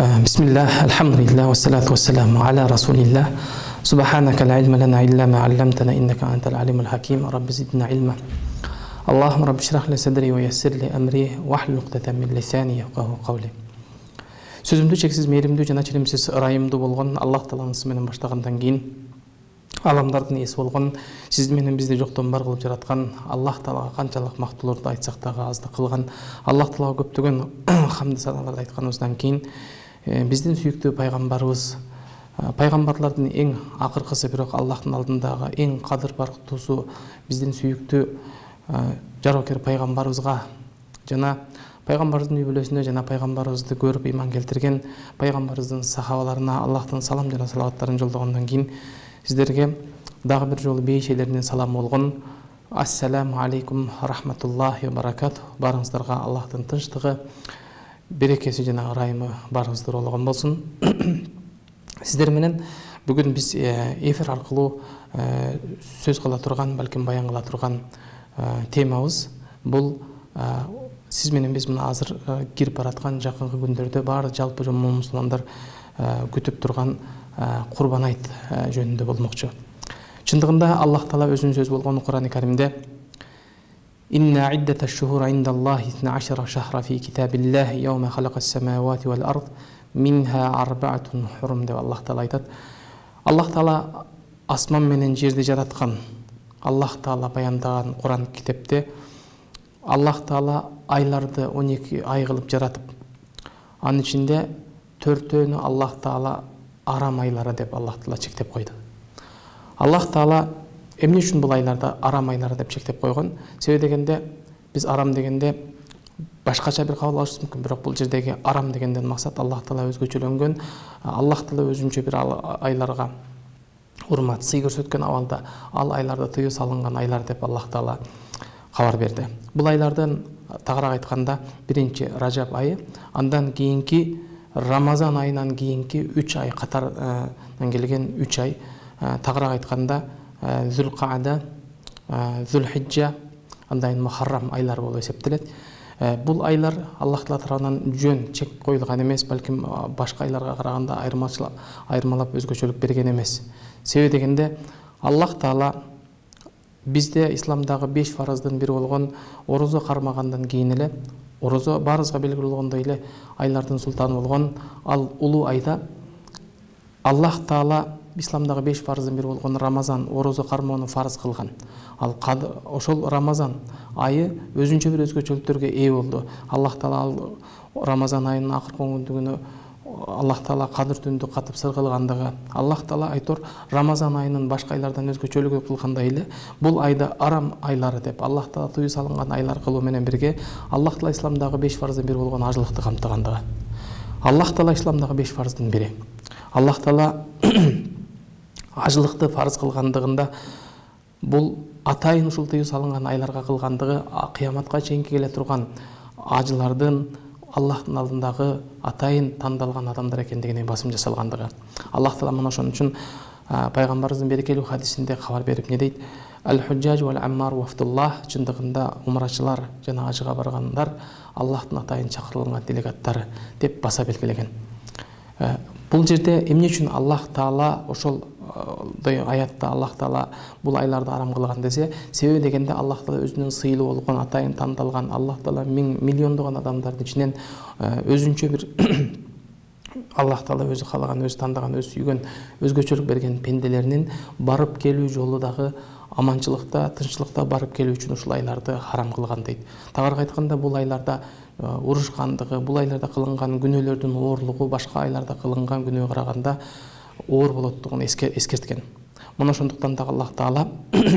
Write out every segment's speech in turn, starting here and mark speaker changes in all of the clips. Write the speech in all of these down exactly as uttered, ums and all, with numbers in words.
Speaker 1: Bismillah, alhamdulillah, wassalatu wassalamu ala rasulillah. Subhanaka la ilma lana illa ma 'allamtana innaka antal alimul hakim. Rabbi zidna ilma. Allahumma rabbi shrah li sadri wa yassir li amri wahlul 'uqdatan min lisani yafqahu qawli. Сөзімді шексіз мейірімді жана челимсиз ырайымды болгон Аллах Тааланын аты менен баштагандан кийин аламдардын ээси болгон сиз менен бизди жоктон бар кылып жараткан Аллах Таалага канчалык мактууларды айтсак дагы аздык кылган, Аллах Таалага көптөгөн хамды саналарды айтканыбыздан кийин биздин сүйүктүү пайгамбарыбыз, пайгамбарлардын эң акыркысы, бирок Аллахтын алдындагы эң кадыр барктуусу биздин сүйүктүү жарокер пайгамбарыбызга жана пайгамбарыбыздын үй бүлөсүнө жана пайгамбарыбызды көрүп ыйман келтирген пайгамбарыбыздын сахабаларына Аллахтын салам жана салаваттарын жолдогондон кийин сиздерге дагы бир жолу бейшелеринен салам болгон ассаламу алейкум рахматуллахи ва баракату. Барыңыздарга Аллахтын тынчтыгы, берекеси жана ырайымы барыңыздар болгон болсун. Сиздер менен бүгүн биз эфир аркылуу сөз кыла турган, балким баян кыла турган темабыз бул сиз менен биз мына азыр кирип бараткан жакынкы күндөрдө баары жалпы мусулмандар күтүп турган Курбан айт жөнүндө болмокчу. Чындыгында Аллах Таала өзүнүн сөзү болгон Кур'ан-ы Каримде Инна иддата шухура индаллахи итна ашара шахра фи китабиллахи йаума халакас самавати вал ард минха арбаатун хурум деп Аллах Таала айтат. Аллах Таала асман менен жерди жараткан, Аллах Таала баяндаган Кур'ан китепте Аллах Таала айларды он эки ай кылып жаратып, анын ичинде төртөөнү Аллах Таала арам айлары деп Аллах Таала чектеп койду. Аллах Таала эмне үчүн бул айларды арам айлары деп чектеп койгон? Себеби дегенде биз арам дегенде башкача бир кабыл алышыбыз мүмкүн, бирок бул жердеги арам дегенден максат Аллах Таала өзгөчөлөнгөн, Аллах Таала өзүнчө бир айларга урмат, сый көрсөткөн абалда ал айларды тыюу салынган айлар деп Аллах Таала кабар берди. Бул айлардан тагыраак айтканда биринчи Ражаб айы, андан кийинки Рамазан айынан кийинки үч ай катардан келген үч ай, тагыраак айтканда Зүлкаада, Зүлхиджа, андан кийин Мухаррам айлар болуп эсептелет. Бул айлар Аллах Таала тарабынан жөн чек коюлган эмес, балким башка айларга караганда айырмачылык, айырмалап өзгөчөлүк берген эмес. Себеби дегенде Аллах Таала бизде исламдагы беш фарыздын бири болгон орозо кармагандан кийин эле, орозо баарыбызга белгилүү болгондой эле айлардын султаны болгон ал улуу айда Аллах Таала исламдагы беш фарыздын бири болгон Рамазан, орозо кармоону фарыз кылган. Ал ошол Рамазан айы өзүнчө бир өзгөчөлүктөргө ээ болду. Аллах Таала ал Рамазан айынын акыркы күнүнө Аллах Таала кадыр түндү катып сыргылгандыгы, Аллах Таала айтор Рамазан айынын башка айлардан өзгөчөлүгү кылгандай эле бул айда арам айлары деп Аллах Таала тыюу салынган айлар кылуу менен бирге Аллах Таала исламдагы беш фарыздын бири болгон ажылыкты камтыгандыгы. Аллах Таала исламдагы беш фарыздын бири. Аллах Таала ажылыкты фарыз кылгандыгында бул атайын ушул тыюу салынган айларга кылгандыгы кыяматка чейин келе турган ажылардын Аллахтын алдындагы атайын тандалган адамдар экендигине басым жасалгандыгы. Аллах Таала мына ошон үчүн пайгамбарыбыздын берекелүү хадисинде кабар берип не дейт? Ал-Худжаж вал Аммар вафтуллах, чындыгында умрачылар жана ажыга баргандар Аллахтын атайын чакырылган делегаттары деп баса белгилеген. Бул жерде эмне үчүн Аллах Таала ошол аятта Аллах Таала бул айларды арам кылган десе, себеби дегенде Аллах Таала өзүнүн сыйлуу болгон атайын тандалган, Аллах Таала миң миллиондогон адамдардын ичинен өзүнчө бир Аллах Таала өзү каалаган, өзү тандаган, өзү сүйгөн, өзгөчөлүк берген пенделеринин барып келүү жолу дагы аманчылыкта, тынччылыкта барып келүү үчүн ушул айларды харам кылган дейт. Тагыраак айтканда бул айларда урушкандыгы, бул айларда кылынган күнөөлөрдүн оорлугу башка айларда кылынган күнөөгө караганда оор болоттугун эскерткен. Мына ошондуктан да Аллах Таала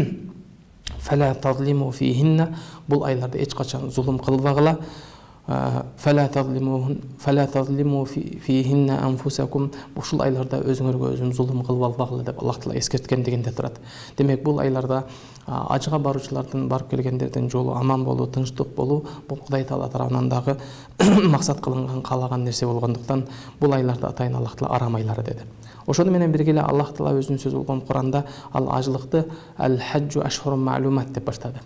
Speaker 1: фала тазлиму фихинна, бул айларда эч качан зулум кылбагыла, фала тазлиму фала тазлиму фихинна анфусакум, ушул айларда өзүңөргө өзүң зулум кылбагыла деп Аллах Таала эскерткен дегенде турат. Демек бул айларда ажыга баруучулардын, барып келгендердин жолу аман болуу, тынчтык болуу бул Кудай Таала тарабынан дагы максат кылынган, каалаган нерсе болгондуктан бул айларда атайын Аллах Таала арам айлары деди. Ошону менен бирге эле Аллах Таала өзүнүн сөзү болгон Кур'анда ал ажылыкты ал-хаджу ашхурун ма'лумат деп баштады.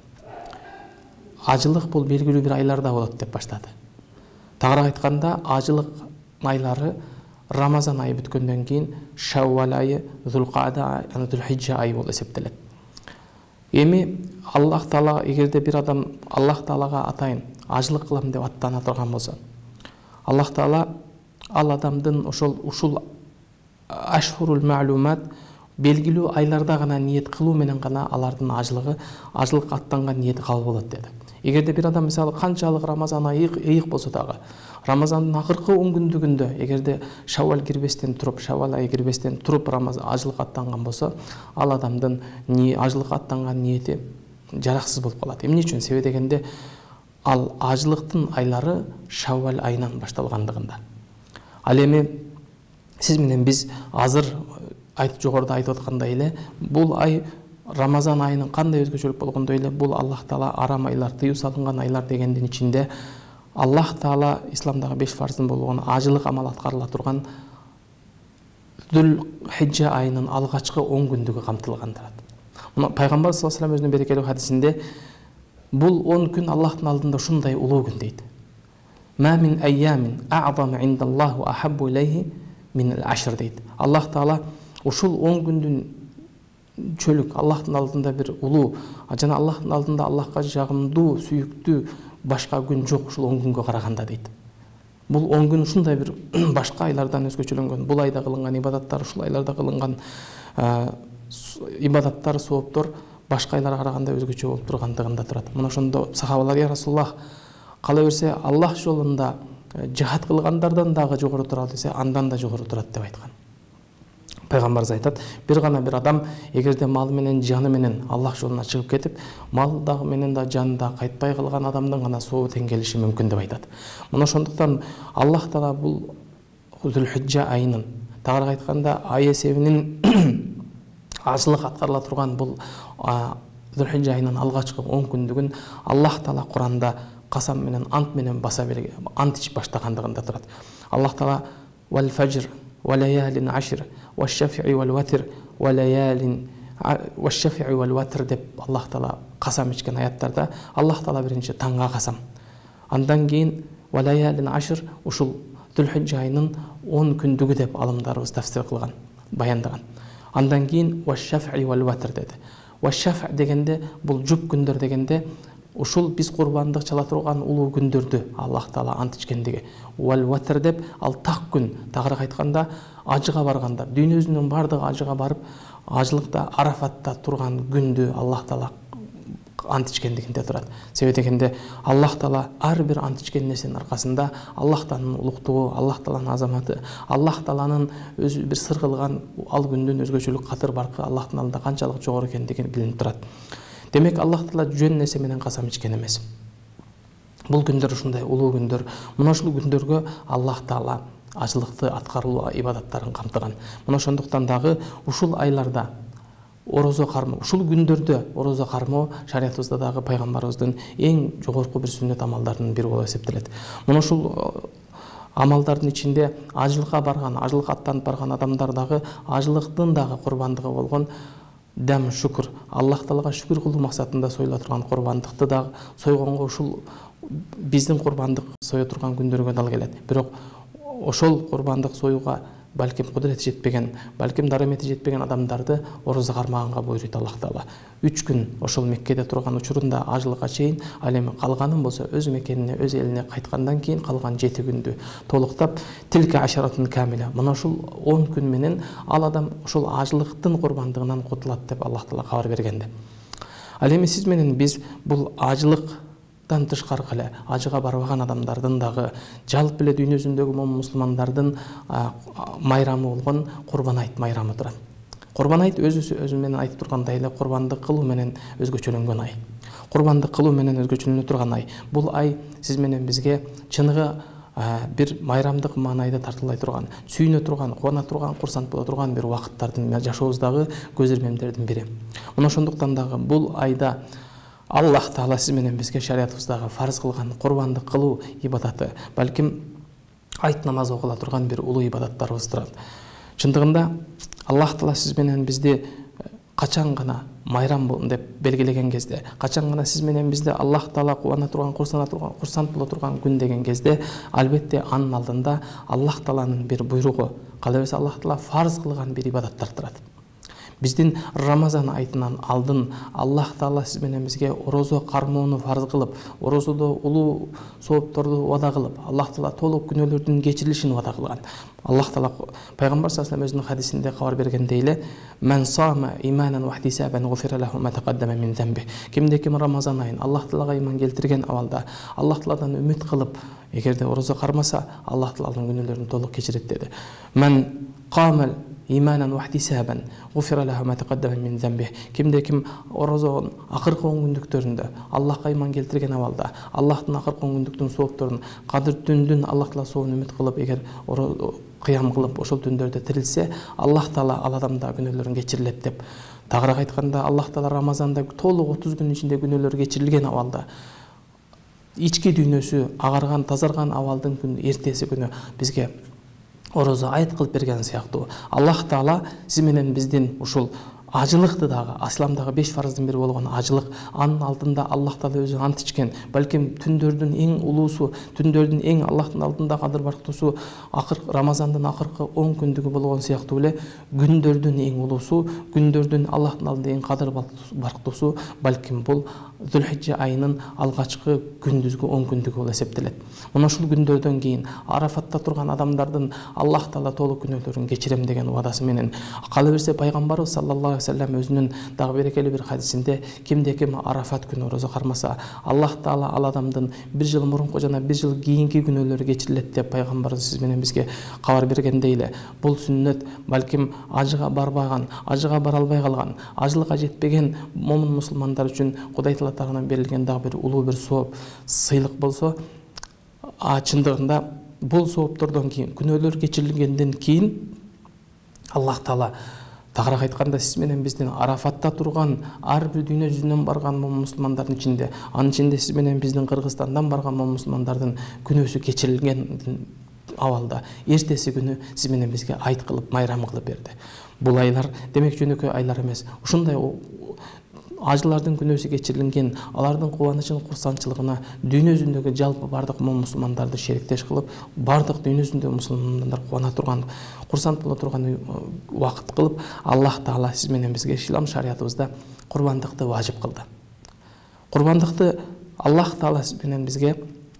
Speaker 1: Ажылык бул белгилүү бир айларда болот деп баштады. Тагыраак айтканда, ажылык айлары Рамазан айы бүткөндөн кийин Шаввал айы, Зулқада, аны Зулхиджа айы болуп эсептелет. Эми Аллах Таала эгерде бир адам Аллах Таалага атайын ажылык кылам деп аттана турган болсо, Аллах Таала ал адамдын ошол ушул ашхурул маалумат белгилүү айларда гана ниет кылуу менен гана алардын ажылыгы ажылык аттанган ниети кабыл болот деди. Эгерде бир адам мисалы канчалык Рамазан айы ыйык болсо дагы Рамазандын акыркы он күндүгүндө эгерде Шаввал кирбестен туруп, Шаввал айы кирбестен туруп Рамазан ажылык аттанган болсо, ал адамдын ажылык аттанган ниети жараксыз болуп калат. Эмне үчүн? Себеби дегенде ал ажылыктын айлары Шаввал айынан башталгандыгында. Ал эми сиз менен биз азыр айтып жогоруда айтып аткандай эле, бул ай Рамазан айынын кандай өзгөчөлүк болгондой эле, бул Аллах Таала арам айлар, тыюу салынган айлар дегендин ичинде Аллах Таала исламдагы беш фарздын болгон ажылык амал аткарыла турган Зулхиджа айынын алгачкы он күндүгү камтылган турат. Мына пайгамбар саллаллаху алейхи ва саллям өзүнүн берекелүү хадисинде бул он күн Аллахтын алдында ушундай улуу күн дейт. Ма мин айямин а'зам индаллаху ахаббу илейхи мин ал-ашр дейт. Аллах Таала ушул он күндүн чөлүк Аллахтын алдында бир улуу, жана Аллахтын алдында Аллахка жагымдуу, сүйүктүү башка күн жок ушул он күнгө караганда дейт. Бул он күн ушундай бир башка айлардан өзгөчөлөнгөн. Бул айда кылынган ибадаттар, ушул айларда кылынган ибадаттар, сооптор башка айларга караганда өзгөчө болуп тургандыгында турат. Мына ошондо сахабалар: "Я Расулуллах, кала берсе Аллах жолунда жихад кылгандардан дагы жогору турат десе, андан да жогору турат" деп айткан. Пайгамбарыбыз айтат: "Бир гана бир адам эгерде малы менен жаны менен Аллах жолуна чыгып кетип, мал дагы менен да жаны да кайтпай калган адамдын гана сообу тең келиши мүмкүн" деп айтат. Мына ошондуктан Аллах Таала бул Зулхиджа айынын, тагыраак айтканда ай эсебинин ажылык аткарыла турган бул Зулхиджа айынын алгачкы он күндүгүн Аллах Таала Куранда касам менен, ант менен баса берген, ант ичип баштагандыгында турат. Аллах Таала вал фажр ва лаялин ашр ва шафи вал ватр ва лаялин ва шафи вал ватр деп Аллах Таала касам ичкен аяттарда Аллах Таала биринчи таңга касам, андан кийин ва лаялин ашр ушул Зулхиджа айынын он күндүгү деп алымдарыбыз тафсир кылган, баяндаган. Андан кийин ва шафи вал ватр деди. Ва шаф дегенде бул жуп күндөр дегенде ушул биз курбандык чала турган улуу күндөрдү Аллах Таала ант ичкендиги. Вал ватр деп ал так күн, тагыраак айтканда ажыга баргандар, дүйнөбүздүн бардыгы ажыга барып, ажылыкта Арафатта турган күндү Аллах Таала ант ичкендигинде турат. Себеби дегенде Аллах Таала ар бир ант ичкен нерсенин аркасында Аллах Тааланын улуктугу, Аллах Тааланын азаматы, Аллах Тааланын өзү бир сыр кылган ал күндүн өзгөчөлүк кадыр баркы Аллахтын алдында канчалык жогору экендиги билинип турат. Демек Аллах Таала жөн нерсе менен касам ичкен эмес. Бул күндөр ушундай улуу күндөр. Мына ушул күндөргө Аллах Таала ажылыкты аткарылуу ибадаттарын камтыган. Мына ошондуктан дагы ушул айларда орозо кармоо, ушул күндөрдө орозо кармоо шариятыбызда дагы пайгамбарыбыздын эң жогорку бир сүннөт амалдарынын бири болуп эсептелет. Мына ушул амалдардын ичинде ажылыкка барган, ажылык аттанып барган адамдар дагы ажылыктын дагы курбандыгы болгон дам шүкүр, Аллах Таалага шүкүр кылуу максатында союла турган курбандыкты дагы сойгонго ушул биздин курбандык сое турган күндөргө дал келет. Бирок ошол курбандык союга балким кудурети жетпеген, балким дарамети жетпеген адамдарды орозо кармаганга буйруйт Аллах Таала. үч күн ошол Меккеде турган учурунда ажылыкка чейин, ал эми калганын болсо өз мекенине, өз элине кайткандан кийин калган жети күндү толуктап тилка ашаратун камила. Мына ушул он күн менен ал адам ушул ажылыктын курбандыгынан кутулат деп Аллах Таала кабар бергенде. Ал эми сиз менен биз бул ажылык тышкары эле ажыга барбаган адамдардын дагы жалпы эле дүйнө жүзүндөгү мусулмандардын майрамы болгон Курбан айт майрамы турат. Курбан айт өзү өзү менен айтып тургандай эле курбандык кылуу менен өзгөчөлөнгөн ай. Курбандык кылуу менен өзгөчөлөнө турган ай. Бул ай сиз менен бизге чыныгы бир майрамдык маанайда тартылай турган, сүйүнө турган, кубана турган, курсант боло турган бир убакыттардын, жашообуздагы көз ирмемдердин бири. Мына ошондуктан дагы бул айда Аллах Таала сиз менен бизге шариятыбыздагы фарз кылган курбандык кылуу ибадаты, балким айт намазы окула турган бир улуу ибадаттарыбыз турат. Чындыгында Аллах Таала сиз менен бизди качан гана майрам деп белгилеген кезде, качан гана сиз менен бизде Аллах Таала кубана турган, курсана турган, курсант боло турган күн деген кезде, албетте анын алдында Аллах Тааланын бир буйругу, калебесе Аллах Таала фарз кылган бир ибадаттар турат. Биздин Рамазан айтынан алдын Аллах Таала сиз менен бизге орозо кармоону фарз кылып, орозодо улуу соопторду вада кылып, Аллах Таала толук күнөөлөрдүн кечирилишин вада кылган. Аллах Таала пайгамбар саллаллаху алейхи өзүнүн хадисинде кабар бергенде эле: "Мен сама иманан ва ихтисабан гуфира лаху ма тaqaddama min замби." Кимде ким Рамазан айын Аллах Таалага иман келтирген абалда, Аллах Тааладан үмүт кылып, эгерде орозо кармаса, Аллах Тааланын күнөөлөрүн толук кечирет деди. "Мен камал иманан ва ихтисабан гуфира лаху ма taqaddama min замби." Кимде ким орозонун акыркы он күндүктөрүндө Аллахка иман келтирген абалда, Аллахтын акыркы он күндүктүн соопторун, кадыр түндүн Аллах Таала соовун үмүт кылып, эгер кыям кылып ошол түндөрдө тирилсе, Аллах Таала ал адамда күнөөлөрүн кечирилет деп. Тагыраак айтканда, Аллах Таала Рамазанда толук отуз күн ичинде күнөөлөр кечирилген абалда, ички дүйнөсү агарган, тазарган абалдын күнү эртеси күнү бизге орозо айт кылып берген сыяктуу. Аллах Таала сиз менен биздин ушул ажылыкты дагы, исламдагы беш фарздын бири болгон ажылык, анын алдында Аллах Таала өзү ант ичкен, балким түндөрдүн эң улуусу, түндөрдүн эң Аллахтын алдында кадыр бартуусу, акыркы Рамазандын акыркы он күндүгү болгон сыяктуу эле күндөрдүн эң улуусу, күндөрдүн Аллахтын алдында эң кадыр бартуусу, балким бул Зүлхиджа айынын алгачкы күндүзгү он күндүгү болуп эсептелет. Мына ушул күндөрдөн кийин Арафатта турган адамдардын Аллах Таала толук күнөөлөрүн кечирем деген убадасы менен, кала берсе пайгамбарыбыз саллаллаху алейхи ва саллям өзүнүн дагы берекелүү бир хадисинде, кимде ким Арафат күнү орозо кармаса, Аллах Таала ал адамдын бир жыл мурунку жана бир жыл кийинки күнөөлөрү кечирилет деп пайгамбарыбыз сиз менен бизге кабар бергендей эле, бул сүннөт балким ажыга барбаган, ажыга бара албай калган, ажылыкка жетпеген момун мусулмандар үчүн Кудай Таала тарабынан берилген дагы бир улуу бир сооп, сыйлык болсо, а чындыгында бул сооптордон кийин, күнөөлөр кечирилгенден кийин Аллах Таала тагыраак айтканда сиз менен биздин Арафатта турган ар бир дүйнө жүзүнөн барган мусулмандардын ичинде, анын ичинде сиз менен биздин Кыргызстандан барган мусулмандардын күнөөсү кечирилген абалда эртеси күнү сиз менен бизге айт кылып, майрам кылып берди. Бул айлар демек жөнөкөй айлар эмес. Ушундай ажылардын күнөөсү кечирилген, алардын кубанычын, курсанчылыгына дүйнө жүзүндөгү жалпы бардык мусулмандарды шериктеш кылып, бардык дүйнө жүзүндөгү мусулмандар кубана турган, курсант боло турган убакыт кылып, Аллах Таала сиз менен бизге ислам шариятыбызда курбандыкты важип кылды. Курбандыкты Аллах Таала сиз менен бизге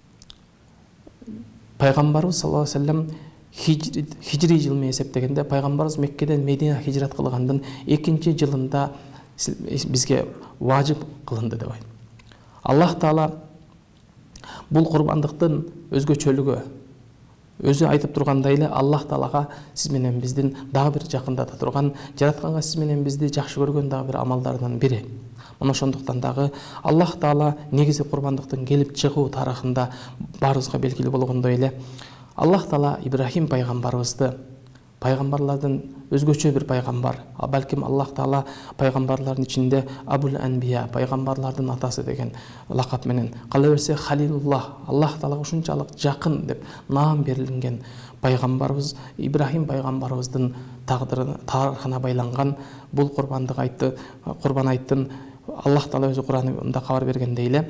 Speaker 1: пайгамбарыбыз саллаллаху алейхи ва саллям хижри жыл менен эсептегенде, пайгамбарыбыз Меккеден Медина хижрат кылгандын экинчи жылында бизге важип кылынды деп айт. Аллах Таала бул курбандыктын өзгөчөлүгү өзү айтып тургандай эле, Аллах Таалага сиз менен биздин дагы бир жакындата турган, жаратканга сиз менен бизди жакшы көргөн дагы бир амалдардан бири. Мына ошондуктан дагы Аллах Таала негизи курбандыктын келип чыгуу тарыхында баарыбызга белгилүү болгондой эле, Аллах Таала Ибрахим пайгамбарыбызды, пайгамбарлардын өзгөчө бир пайгамбар, а балким Аллах Таала пайгамбарлардын ичинде Абул Анбия, пайгамбарлардын атасы деген лакап менен, кала берсе Халилуллах, Аллах Таалага ушунчалык жакын деп наам берилген пайгамбарыбыз Ибрахим пайгамбарыбыздын тагдырына, тарыхына байланган бул курбандык айтты, курбан айттын Аллах Таала өзү Куранында кабар бергендей эле,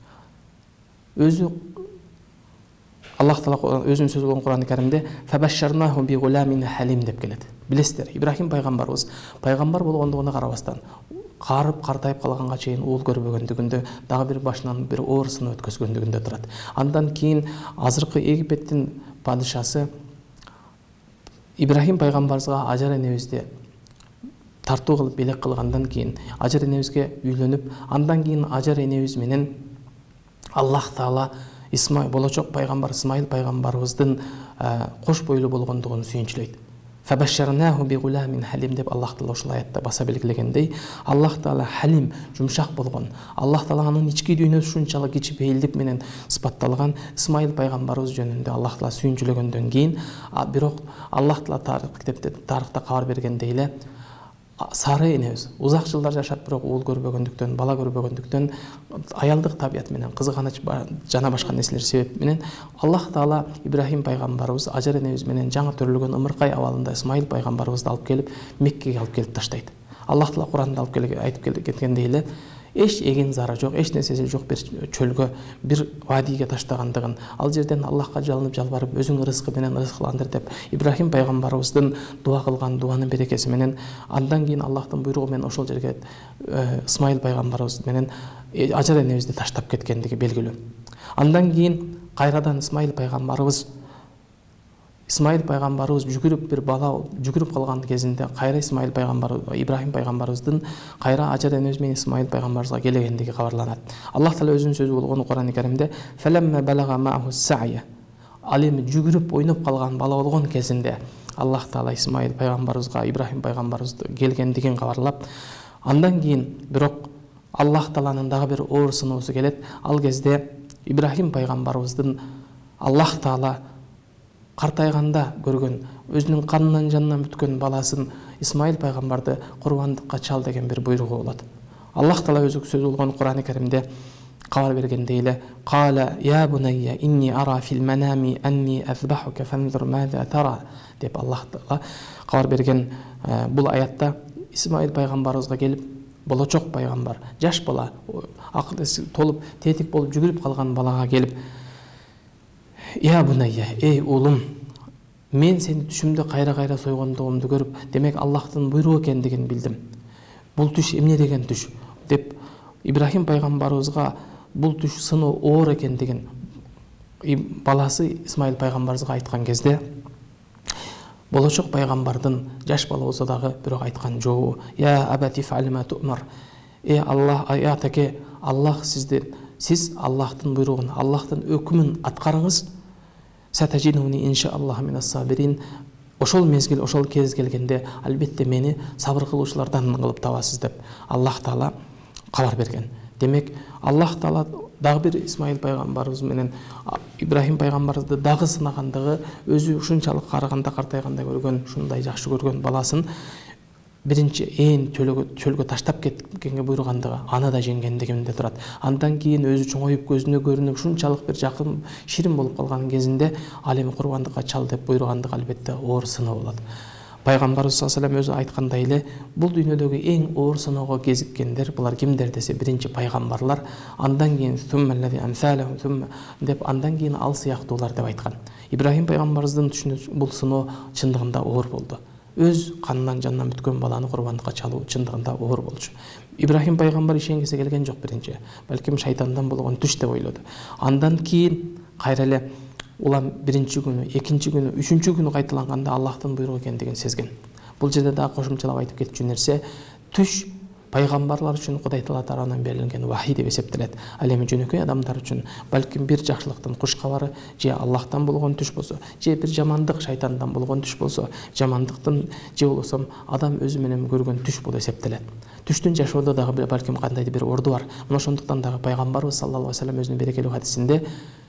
Speaker 1: өзү Аллах Таала өзүнүн сөзү болгон Куран-ы Каримде "Фабашшарнаху би гуламин халим" деп келет. Билесиздер, Ибрахим пайгамбарыбыз пайгамбар болгондугуна карабастан, карып картайып калганга чейин уул көрбөгөндүгүндө, дагы бир башынан бир оор сын өткөзгөндүгүндө турат. Андан кийин азыркы Египеттин падышасы Ибрахим пайгамбарыбызга Ажар энебизди тартуу кылып белек кылгандан кийин Ажар энебизге үйлөнүп, андан кийин Ажар энебиз менен Аллах Таала Исмаил, болочок пайгамбар Исмаил пайгамбарыбыздын кош бойлуу болгондугун сүйүнчүлөйт. Фабашшарнаху би гуламин халим деп Аллах Таала ушул аятта баса белгилегендей, Аллах Таала халим, жумшак болгон, Аллах Тааланын ички дүйнөсү ушунчалык кичипейилдик менен сыпатталган Исмаил пайгамбарыбыз жөнүндө Аллах Таала сүйүнчүлөгөндөн кийин, бирок Аллах Таала тарых китепте, тарыхта кабар бергендей эле, Сара энебиз узак жылдар жашап, бирок уул көрбөгөндүктөн, бала көрбөгөндүктөн, аялдык табият менен, кызганыч жана башка нерселер себеп менен Аллах Таала Ибрахим пайгамбарыбыз Ажар энебиз менен жаңы төрөлгөн ымыркай абалында Исмаил пайгамбарыбызды алып келип Меккеге алып келип таштайт. Аллах Таала Куранда алып келген айтып кеткендей эле эч эгин зары жок, эч нерсеси жок бир чөлгө бир вадийге таштагандыгын, ал жерден Аллахка жалынып жалбарып өзүң рызкы менен рызкыландыр деп Ибрахим пайгамбарыбыздын дуа кылган дуанын берекеси менен андан кийин Аллахтын буйругу менен ошол жерге Исмаил пайгамбарыбыз менен ажар энебизди таштап кеткендиги белгилүү. Андан кийин кайрадан Исмаил пайгамбарыбыз Исмаил пайгамбарыбыз жүгүрүп бир бала жүгүрүп калган кезинде кайра Исмаил пайгамбар Ибрахим пайгамбарыбыздын кайра ажар энебиз менен Исмаил пайгамбарыбызга келгендиги кабарланат. Аллах Таала өзүнүн сөзү болгон Кур'ан-ы Каримде фаламма балага ма'ху сa'я, ал эми жүгүрүп ойноп калган бала болгон кезинде Аллах Таала Исмаил пайгамбарыбызга Ибрахим пайгамбарыбызды келгендигин кабарлап, андан кийин бирок Аллах Тааланын дагы бир оор сыноосу келет. Ал кезде Ибрахим пайгамбарыбыздын Аллах Таала картайганда көргөн өзүнүн канынан жанынан бүткөн баласын Исмаил пайгамбарды курбандыкка чал деген бир буйругу болот. Аллах Таала өзү сөз болгон Кур'ан-ы Каримде кабар бергендей эле кала я бунайя инни ара фил манами анни азбахука фанзур маза тара деп Аллах Таала кабар берген бул аятта Исмаил пайгамбарыбызга келип болочок пайгамбар, жаш бала, акыл эси толуп, тетик болуп жүгүрүп калган балага келип я бунайя, эй улум, мен сени түшүмдө кайра-кайра сойгондугумду көрүп, демек Аллахтын буйругу экендигин билдим. Бул түш эмне деген түш деп Ибрахим пайгамбарыбызга бул түш сыноо оор экендигин баласы Исмаил пайгамбарыбызга айткан кезде болочок пайгамбардын жаш бала болсо дагы бирок айткан жообу я абати фа'лма ту'мар. Эй Аллах, аятаке, Аллах сизди, сиз Аллахтын буйругун, Аллахтын өкүмүн аткарыңыз. Сатажинуни иншааллах минас сабирин. Ошол мезгил, ошол кез келгенде албетте мени сабыр кылуучулардан кылып табасыз деп Аллах Таала кабар берген. Демек Аллах Таала дагы бир Исмаил пайгамбарыбыз менен Ибрахим пайгамбарыбызды дагы сынагандыгы, өзү ушунчалык карыганда картайганда көргөн, ушундай жакшы көргөн баласын биринчи ээн чөлгө чөлгө таштап кеткенге буйругандыгы аны да жеңгендигинде турат. Андан кийин өзү чоңоюп көзүнө көрүнүп ушунчалык бир жакын ширин болуп калган кезинде ал эми курбандыкка чал деп буйругандыгы албетте оор сыноо болот. Пайгамбарыбыз саллаллаху алейхи ва саллям өзү айткандай эле бул дүйнөдөгү эң оор сыноого кезиккендер булар кимдер десе биринчи пайгамбарлар, андан кийин суммаллази амсалахум сумма деп андан кийин ал сыяктуулар деп айткан. Ибрахим пайгамбарыбыздын түшүнүшү бул сыноо чындыгында оор болду. Өз канынан жанынан бүткөн баланы курбандыкка чалуу чындыгында оор болчу. Ибрахим пайгамбар ишенгисе келген жок биринчи. Балким шайтандан болгон түш деп ойлоду. Андан кийин кайра эле улам биринчи күнү, экинчи күнү, үчүнчү күнү кайталанганда Аллахтын буйругу экендигин сезген. Бул жерде дагы кошумчалап айтып кетчү нерсе түш пайгамбарлар үчүн Кудай Таала тарабынан берилген вахий деп эсептелет. Ал эми жөнөкөй адамдар үчүн балким бир жакшылыктын куш кабары же Аллахтан болгон түш болсо, же бир жамандык шайтандан болгон түш болсо, жамандыктын же болсо адам өзү менен көргөн түш болуп эсептелет. Түштүн жашоодо дагы балким кандайдыр бир орду бар. Мына ошондуктан дагы пайгамбарыбыз саллаллаху алейхи ва саллям өзүнүн берекелүү хадисинде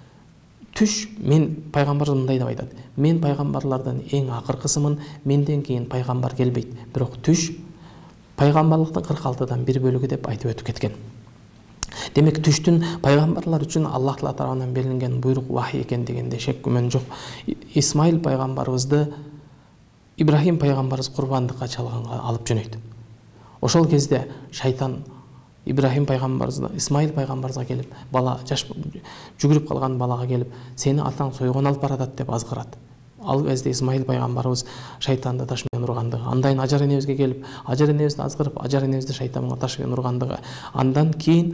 Speaker 1: түш, мен пайгамбар мындай деп айтат. Мен пайгамбарлардан эң акыркысымын, менден кийин пайгамбар келбейт. Бирок түш пайгамбарлыктын кырк алтыдан бир бөлүгү деп айтып өтүп кеткен. Демек түштүн пайгамбарлар үчүн Аллах Таала тарабынан берилген буйрук вахий экендигинде шек күмөн жок. Исмаил пайгамбарыбызды Ибрахим пайгамбарыбыз курбандыкка чалганга алып жөнөйт. Ошол кезде шайтан Ибрахим пайгамбарыбызга, Исмаил пайгамбарыбызга келип, бала жаш жүгүрүп калган балага келип, сени атаң сойгон алып баратат деп азгырат. Ал кезде Исмаил пайгамбарыбыз шайтанды таш менен ургандыгы, андан ажар энебизге келип, ажар энебизди азгырып, ажар энебизди шайтанга таш менен ургандыгы, андан кийин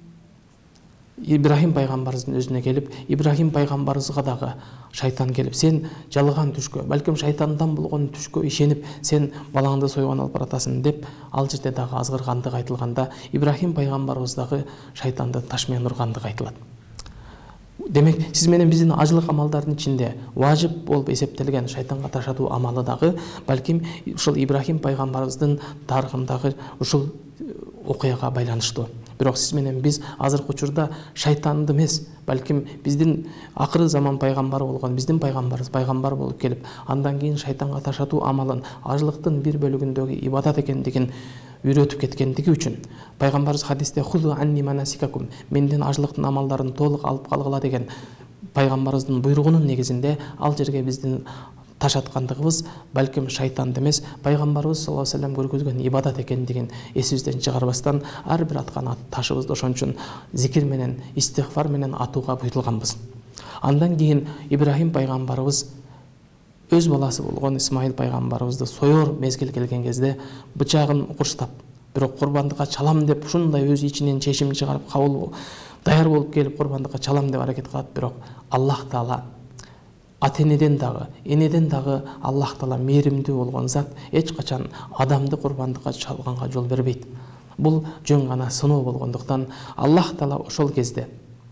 Speaker 1: Ибрахим пайгамбарыбыздын өзүнө келип, Ибрахим пайгамбарыбызга дагы шайтан келип, сен жалган түшкө, балким шайтандан болгон түшкө ишенип, сен балаңды сойгон алып баратасың деп ал жерде дагы азгыргандыгы айтылганда, Ибрахим пайгамбарыбыз дагы шайтанды таш менен ургандыгы айтылат. Демек, сиз менен биздин ажылык амалдардын ичинде важип болуп эсептелген шайтанга таш атуу амалы дагы балким ушул Ибрахим пайгамбарыбыздын тарыхындагы ушул окуяга байланыштуу. Бирок сиз менен биз азыркы учурда шайтанды эмес, балким биздин акыры заман пайгамбары болгон биздин пайгамбарыбыз пайгамбар болуп келип, андан кийин шайтанга таш атуу амалын ажылыктын бир бөлүгүндөгү ибадат экендигин үйрөтүп кеткендиги үчүн пайгамбарыбыз хадисте хузу анни манасикакум, менден ажылыктын амалдарын толук алып калгыла деген пайгамбарыбыздын буйругунун негизинде ал жерге биздин таш аткандыгыбыз балким шайтанды эмес, пайгамбарыбыз саллаллаху алейхи вассалам көргөзгөн ибадат экендигин эсибизден чыгарбастан ар бир аткан ташыбызды ошон үчүн зикир менен, истигфар менен атууга буйтулганбыз. Андан кийин Ибрахим пайгамбарыбыз өз баласы болгон Исмаил пайгамбарыбызды соёр мезгил келген кезде бычагын курстап, бирок курбандыкка чалам деп ушундай өз ичинен чечим чыгарып кабыл даяр болуп келип курбандыкка чалам деп аракет кылат, бирок Аллах Таала ата-энеден дагы, энеден дагы Аллах Таала мээримдүү болгон зат эч качан адамды курбандыкка чалганга жол бербейт. Бул жөн гана сыноо болгондуктан Аллах Таала ошол кезде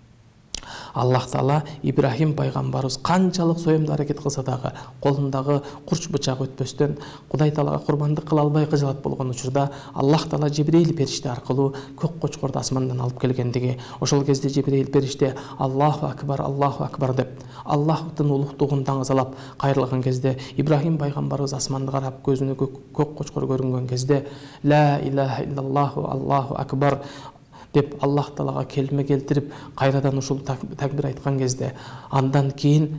Speaker 1: Аллах Таала Ибрахим пайгамбарыбыз канчалык союмду аракет кылса дагы колундагы курч бычак өтпөстөн Кудай Таалага курбандык кыла албай кыжалат болгон учурда Аллах Таала Жибрил периште аркылуу көк кочкорду асмандан алып келгендиги, ошол кезде Жибрил периште Аллаху акбар, Аллаху акбар деп Аллахтын улуктугун таңызалап кайрылган кезде Ибрахим пайгамбарыбыз асманды карап көзүнө көк кочкор көрүнгөн кезде ла илаха иллаллаху Аллаху акбар деп Аллах Таалага келме келтирип кайрадан ушул такбир айткан кезде, андан кийин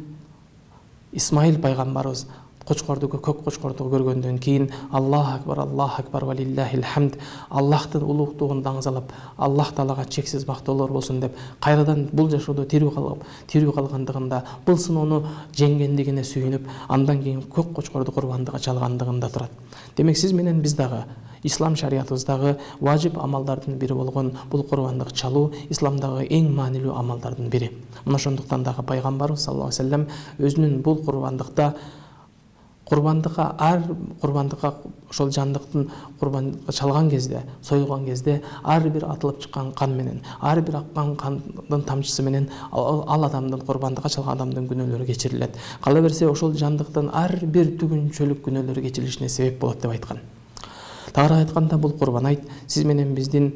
Speaker 1: Исмаил пайгамбарыбыз кочкорду көк кочкорду көргөндөн кийин Аллах акбар, Аллах акбар ва лиллахил хамд, Аллахтын улуктугун даңызалап Аллах Таалага чексиз мактоолор болсун деп кайрадан бул жашоодо тирүү калып, тирүү калгандыгында бул сыноону жеңгендигине сүйүнүп, андан кийин көк кочкорду курбандыкка чалгандыгында турат. Демек сиз менен биз дагы ислам шариятыбыздагы важип амалдардын бири болгон бул курбандык чалуу исламдагы эң маанилүү амалдардын бири. Мына ошондуктан дагы пайгамбарыбыз саллаллаху алейхи вассалам өзүнүн бул курбандыкта курбандыкка ар курбандыкка ошол жандыктын курбандыкка чалган кезде, союлган кезде ар бир атылып чыккан кан менен, ар бир аккан кандын тамчысы менен ал адамдын курбандыкка чалган адамдын күнөөлөрү кечирилет. Кала берсе ошол жандыктын ар бир түгүнчөлүк күнөөлөрү кечирилишине себеп болот деп айткан. Тагыраак айтканда бул курбан айт сиз менен биздин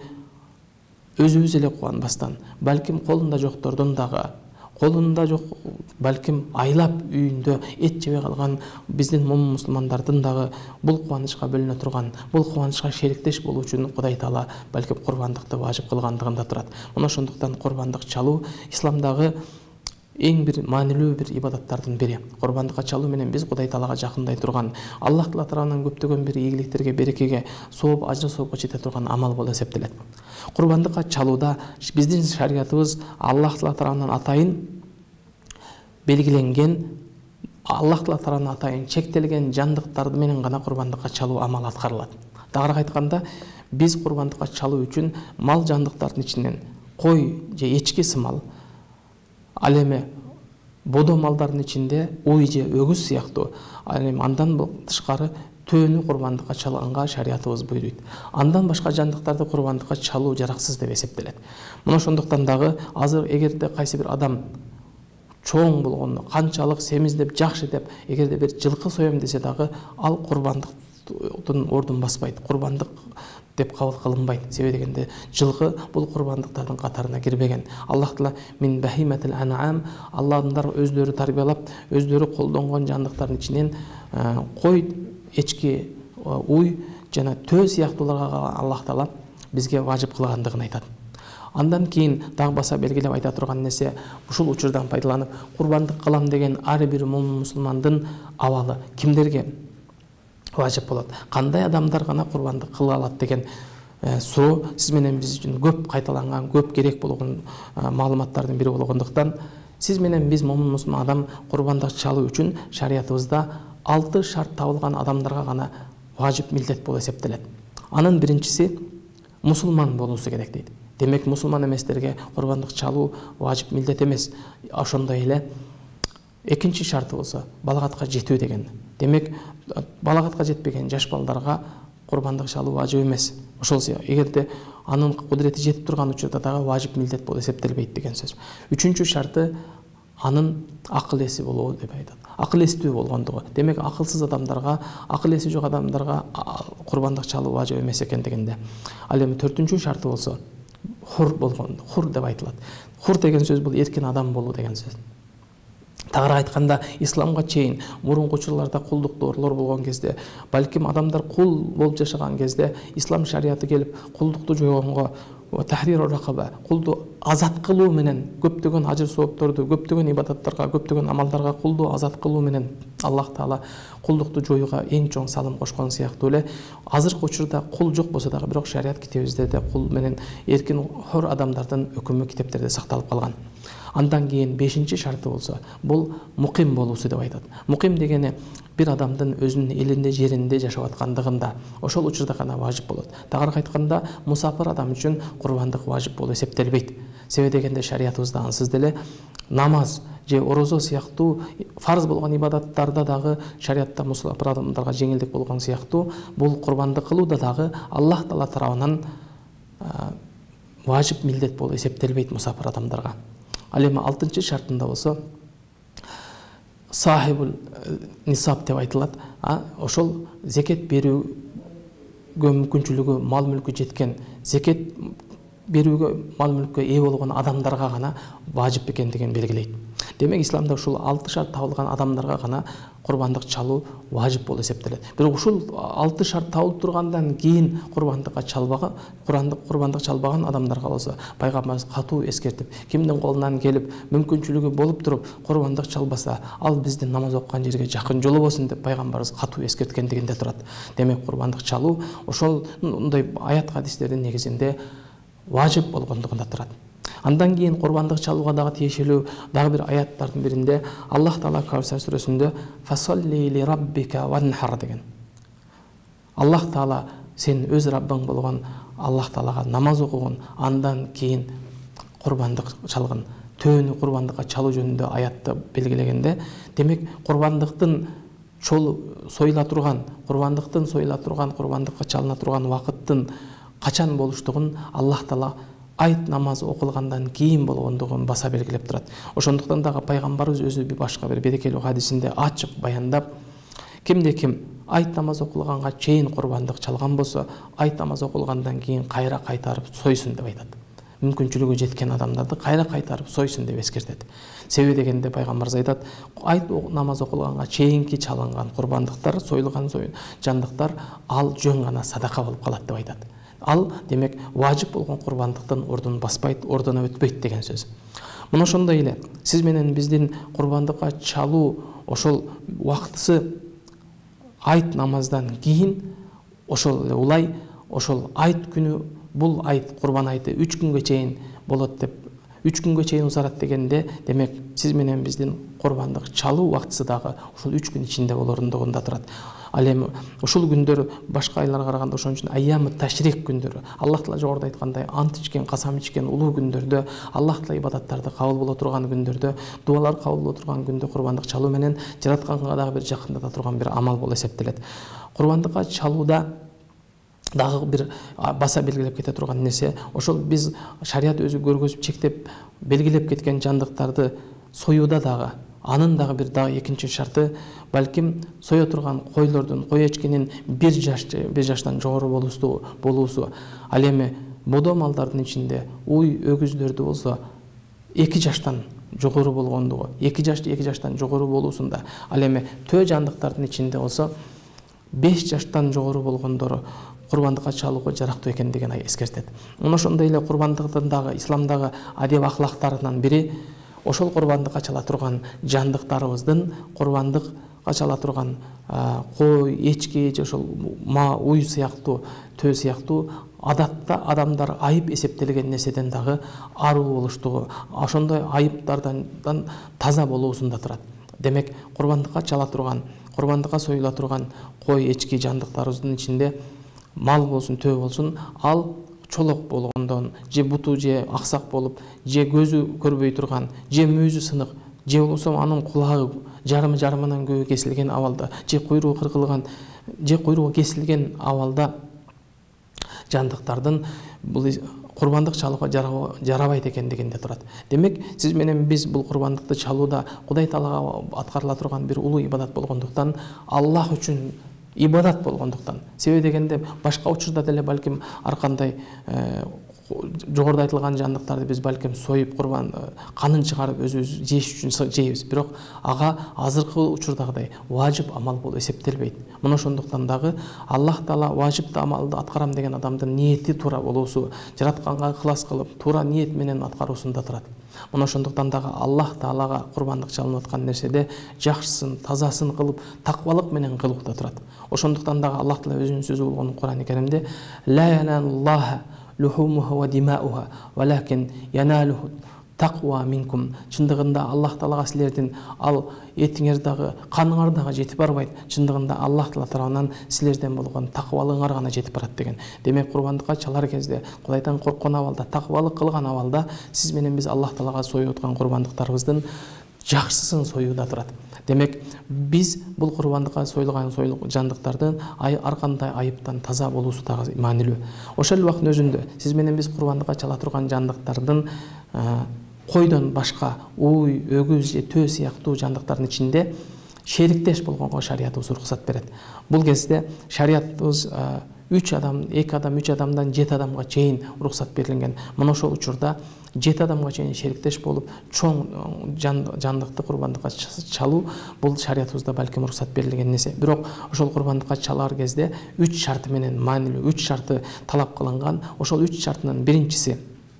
Speaker 1: өзүбүз эле кубанбастан, балким колунда жоктордун дагы, колунда жок балким айлап үйүндө эт жебей калган биздин момун мусулмандардын дагы бул кубанычка бөлүнө турган, бул кубанычка шериктеш болуу үчүн Кудай Таала балким курбандыкты важип кылгандыгында турат. Мына ошондуктан курбандык чалуу исламдагы эң бир маанилүү бир ибадаттардын бири. Курбандыкка чалуу менен биз Кудай Таалага жакындай турган, Аллах Таала тарабынан көптөгөн бир ийгиликтерге, берекеге, сооп, ажыр соопко жете турган амал болуп эсептелет. Курбандыкка чалууда биздин шариятыбыз Аллах Таала тарабынан атайын белгиленген, Аллах Таала тарабынан атайын чектелген жандыктарды менен гана курбандыкка чалуу амалы аткарылат. Дагыраак айтканда, биз курбандыкка чалуу үчүн мал жандыктардын ичинен кой же эчки сымал, ал эми бодо малдардын ичинде уй же өгүз сыяктуу, ал эми андан тышкары төөнү курбандыкка чалганга шариятыбыз буйруйт. Андан башка жандыктарды курбандыкка чалуу жараксыз деп эсептелет. Мына ошондуктан дагы азыр эгерде кайсы бир адам чоң болгондо, канчалык семиздеп, жакшы деп, эгерде бир жылкы соем десе дагы, ал курбандыктын ордун баспайт, курбандык деп кабыл кылынбайт. Себеби дегенде жылкы бул курбандыктардын катарына кирбеген. Аллах Таала мин бахиматил ан'ам, Аллахтар өздөрү тарбиялап, өздөрү колдонгон жандыктардын ичинен кой, эчки, уй жана төө сыяктууларга Аллах Таала бизге важип кылгандыгын айтат. Андан кийин дагы баса белгилеп айта турган нерсе, ушул учурдан пайдаланып курбандык кылам деген ар бир мусулмандын абалы кимдерге важип болот, кандай адамдар гана курбандык кыла алат деген суроо сиз менен биз үчүн көп кайталанган, көп керек болгон маалыматтардын бири болгондуктан, сиз менен биз момун мусулман адам курбандык чалуу үчүн шариятыбызда алты шарт табылган адамдарга гана важип милдет болуп эсептелет. Анын биринчиси мусулман болуусу керек дейт. Демек мусулман эместерге курбандык чалуу важип милдет эмес. Ошондой эле экинчи шарты болсо балагатка жетүү деген. Демек балагатка жетпеген жаш балдарга курбандык чалуу важип эмес. Ошол эгерде анын кудурети жетип турган учурда дагы важип милдет болуп эсептелбейт деген сөз. Үчүнчү шарты анын акыл эси болуу деп айтат. Акыл эстүү болгондугу. Демек акылсыз адамдарга, акыл эси жок адамдарга курбандык чалуу важип эмес экендигинде. Ал эми төртүнчү шарты болсо хур болгон, хур деп айтылат. Хур деген сөз бул эркин адам болуу деген сөз. Тагыраак айтканда, исламга чейин мурунку учурларда кулдуктоорлор болгон кезде, балким адамдар кул болуп жашаган кезде ислам шарияты келип кулдукту жойгонго, тахрир ракаба, кулду азат кылуу менен көптөгөн ажыр соопторду, көптөгөн ибадаттарга, көптөгөн амалдарга кулду азат кылуу менен Аллах Таала кулдукту жоюуга эң чоң салым кошкон сыяктуу эле азыркы учурда кул жок болсо дагы бирок шарият китебибизде да кул менен эркин хор адамдардын өкүмү китептерде сакталып калган. Андан кийин бешинчи шарты болсо, бул муким болуусу деп айтат. Муким дегени бир адамдын өзүнүн элинде, жеринде жашап аткандыгында, ошол учурда гана важип болот. Тагыраак айтканда, мусафир адам үчүн курбандык важип болуп эсептелбейт. Себеби дегенде шариятыбызда ансыз деле намаз же орозо сыяктуу фарз болгон ибадаттарда дагы шариятта мусафир адамдарга жеңилдик болгон сыяктуу, бул курбандык кылууда дагы Аллах Таала тарабынан важип милдет болуп эсептелбейт мусафир адамдарга. Ал эми алтынчы шартында болсо сахибул нисаб деп айтылат. Ошол зекет берүүгө мүмкүнчүлүгү, мал мүлкү жеткен, зекет берүүгө, мал мүлккө ээ болгон адамдарга гана важип экендигин белгилейт. Демек исламда ушул алты шарт табылган адамдарга гана курбандык чалуу важип болуп эсептелет. Бирок ушул алты шарт табылып тургандан кийин курбандыкка чалбаган, курбандык чалбаган адамдарга болсо пайгамбарыбыз катуу эскертип, кимдин колунан келип мүмкүнчүлүгү болуп туруп курбандык чалбаса, ал биздин намаз окуган жерге жакын жолобосун деп пайгамбарыбыз катуу эскерткендигинде турат. Демек курбандык чалуу ошол мындай аят хадистердин негизинде важип болгондугунда турат. Андан кийин курбандык чалууга дагы тиешелүү дагы бир аяттардын биринде Аллах Таала Кавсар сүрөсүндө "Фасалли ли раббика ванхар" деген. Аллах Таала сен өз Раббың болгон Аллах Таалага намаз окугун, андан кийин курбандык чалгын. Төөнү курбандыкка чалуу жөнүндө аятты белгилегенде, демек курбандыктын чол союла турган, курбандыктын союла турган, курбандыкка чалына турган вакыттын качан болуштугун Аллах Таала айт намаз окулгандан кийин болгондугун баса белгилеп турат. Ошондуктан дагы пайгамбарыбыз өзү бир башка бир берекелүү хадисинде ачык баяндап, кимде ким айт намаз окулганга чейин курбандык чалган болсо, айт намаз окулгандан кийин кайра кайтарып сойсун деп айтат. Мүмкүнчүлүгү жеткен адамдарды кайра кайтарып сойсун деп эскертет. Себеби дегенде пайгамбарыбыз айтат, айт намаз окулганга чейинки чалынган курбандыктар, союлган жандыктар ал жөн гана садака болуп калат деп айтат. Ал демек важип болгон курбандыктын ордун баспайт, ордуна өтпөйт деген сөз. Мына ошондой эле сиз менен биздин курбандыкка чалуу ошол убактысы айт намаздан кийин ошол эле улай, ошол айт күнү, бул айт курбан айты үч күнгө чейин болот деп, үч күнгө чейин узарат дегенде, демек сиз менен биздин курбандык чалуу убактысы дагы ошол үч күн ичинде болорундугунда турат. Ал эми ушул күндөр башка айларга караганда ошон үчүн айямы ташрик күндөрү, Аллах Таала жогоруда айткандай ант ичкен, касам ичкен улуу күндөрдө, Аллах Таала ибадаттарды кабыл боло турган күндөрдө, дуалар кабыл боло турган күндө курбандык чалуу менен жаратканга дагы бир жакындата турган бир амал болуп эсептелет. Курбандыкка чалууда дагы бир баса белгилеп кете турган нерсе, ошол биз шарият өзү көргөзүп чектеп белгилеп кеткен жандыктарды союуда дагы, анын дагы бир дагы экинчи шарты, балким сое турган койлордун, кой эчкинин бир жаш, бир жаштан жогору болуусу, болуусу. Ал эми бодо малдардын ичинде уй, өгүздөрдү болсо эки жаштан жогору болгондугу, эки жаш, эки жаштан жогору болуусунда. Ал эми төө жандыктардын ичинде болсо беш жаштан жогору болгондору курбандыкка чалууга жарактуу экендигин эскертет. Мына ошондой эле курбандыктын дагы исламдагы адеп ахлактарынан бири ошол курбандыкка чала турган жандыктарыбыздын курбандыкка чала турган кой, эчки же ошол уй сыяктуу, төө сыяктуу адатта адамдар айып эсептелген нерседен дагы аруу болуштугу, ошондой айыптардан таза болуусунда турат. Демек курбандыкка чала турган, курбандыкка союла турган кой, эчки жандыктарыбыздын ичинде мал болсун, төө болсун, ал чолок болгондон, же буту же аксак болуп, же көзү көрбөй турган, же мүйүзү сынык, же болсо анын кулагы жарымы жарымынан көбү кесилген абалда, же куйругу кыркылган, же куйругу кесилген абалда жандыктардын бул курбандык чалууга жарабайт экендигинде турат. Демек, сиз менен биз бул курбандыкты чалууда Кудай Таалага аткарыла турган бир улуу ибадат болгондуктан, Аллах үчүн ибадат болгондуктан. Себеби дегенде башка учурда деле балким ар кандай жогоруда айтылган жандыктарды биз балким союп курбан канын чыгарып өзүбүз жеш үчүн жейбиз, бирок ага азыркы учурдагыдай важип амал болуп эсептелбейт. Мына ошондуктан дагы Аллах Таала важип амалды аткарам деген адамдын ниети туура болуусу, жаратканга ыхлас кылып туура ниет менен аткаруусунда турат. Мына ошондуктан дагы Аллах Таалага курбандык чалынып аткан нерседе жакшысын, тазасын кылып, таквалык менен кылууда турат. Ошондуктан дагы Аллах Таала өзүнүн сөзү болгон Кур'ан-ы Каримде ла яналлаха лухумуха ва димауха валакин яналуху тақва минкум. Чындыгында Аллах Таалага силердин ал этиңер дагы, каныңар дагы жетип барбайт. Чындыгында Аллах Таала тарабынан силерден болгон таквалыгыңар гана жетип барат деген. Демек курбандыкка чалар кезде, Кудайдан корккон абалда, таквалык кылган абалда сиз менен биз Аллах Таалага союп аткан курбандыктарыбыздын жакшысын союуда турат. Демек биз бул курбандыкка союлган союлук жандыктардын ар кандай айыптан таза болуусу дагы маанилүү. Ошол убакыттын өзүндө сиз менен биз курбандыкка чала турган жандыктардын койдон башка уй, өгүз же төө сыяктуу жандыктардын ичинде шериктеш болгонго шариятыбыз уруксат берет. Бул кезде шариятыбыз үч адам, эки адам, үч адамдан жети адамга чейин уруксат берилген. Мына ошол учурда жети адамга чейин шериктеш болуп, чоң жандыкты курбандыкка чалуу бул шариятыбызда балким уруксат берилген нерсе. Бирок ошол курбандыкка чалар кезде үч шарты менен маанилүү, үч шарты талап кылынган. Ошол үч шартынын биринчиси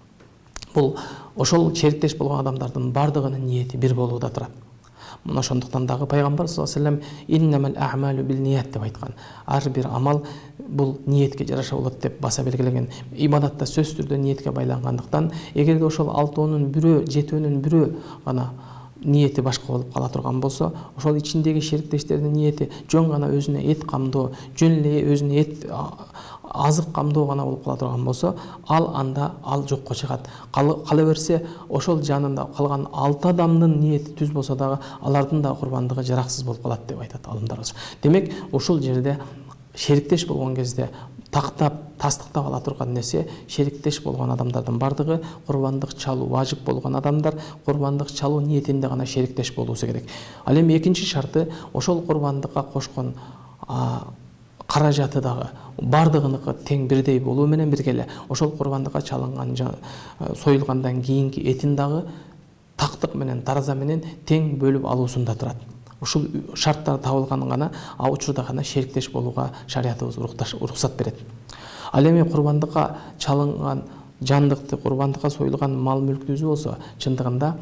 Speaker 1: бул ошол шериктеш болгон адамдардын бардыгынын ниети бир болууда турат. Мына ошондуктан дагы пайгамбар саллаллаху алейхи ва саллям иннамал аъмалу бил ният деп айткан. Ар бир амал бул ниетке жараша болот деп баса белгилеген. Ибадатта сөзсүз түрдө ниетке байлангандыктан, эгерде ошол алтоонун бирөө, жетөөнүн бирөө гана ниети башка болуп кала турган болсо, ошол ичиндеги шериктештердин ниети жөн гана өзүнө эт камдоо, жөн эле өзүнө эт азык камдоо гана болуп кала турган болсо, ал анда ал жокко чыгат. Кала берсе, ошол жанында калган алты адамдын ниети түз болсо дагы алардын да курбандыгы жараксыз болуп калат деп айтат алымдарыбыз. Демек, ошол жерде шериктеш болгон кезде тактап, тастыктап ала турган нерсе, шериктеш болгон адамдардын бардыгы курбандык чалуу важип болгон адамдар курбандык чалуу ниетинде гана шериктеш болуусу керек. Ал эми экинчи шарты ошол курбандыкка кошкон каражаты дагы бардыгыныкы тең бирдей болуу менен бирге эле ошол курбандыкка чалынган союлгандан кийинки этин дагы тактык менен, тараза менен тең бөлүп алуусунда турат. Ушул шарттар табылган гана а учурда гана шериктеш болууга шариятыбыз уруксат берет. Ал эми курбандыкка чалынган жандыкты, курбандыкка союлган мал мүлктү болсо, чындыгында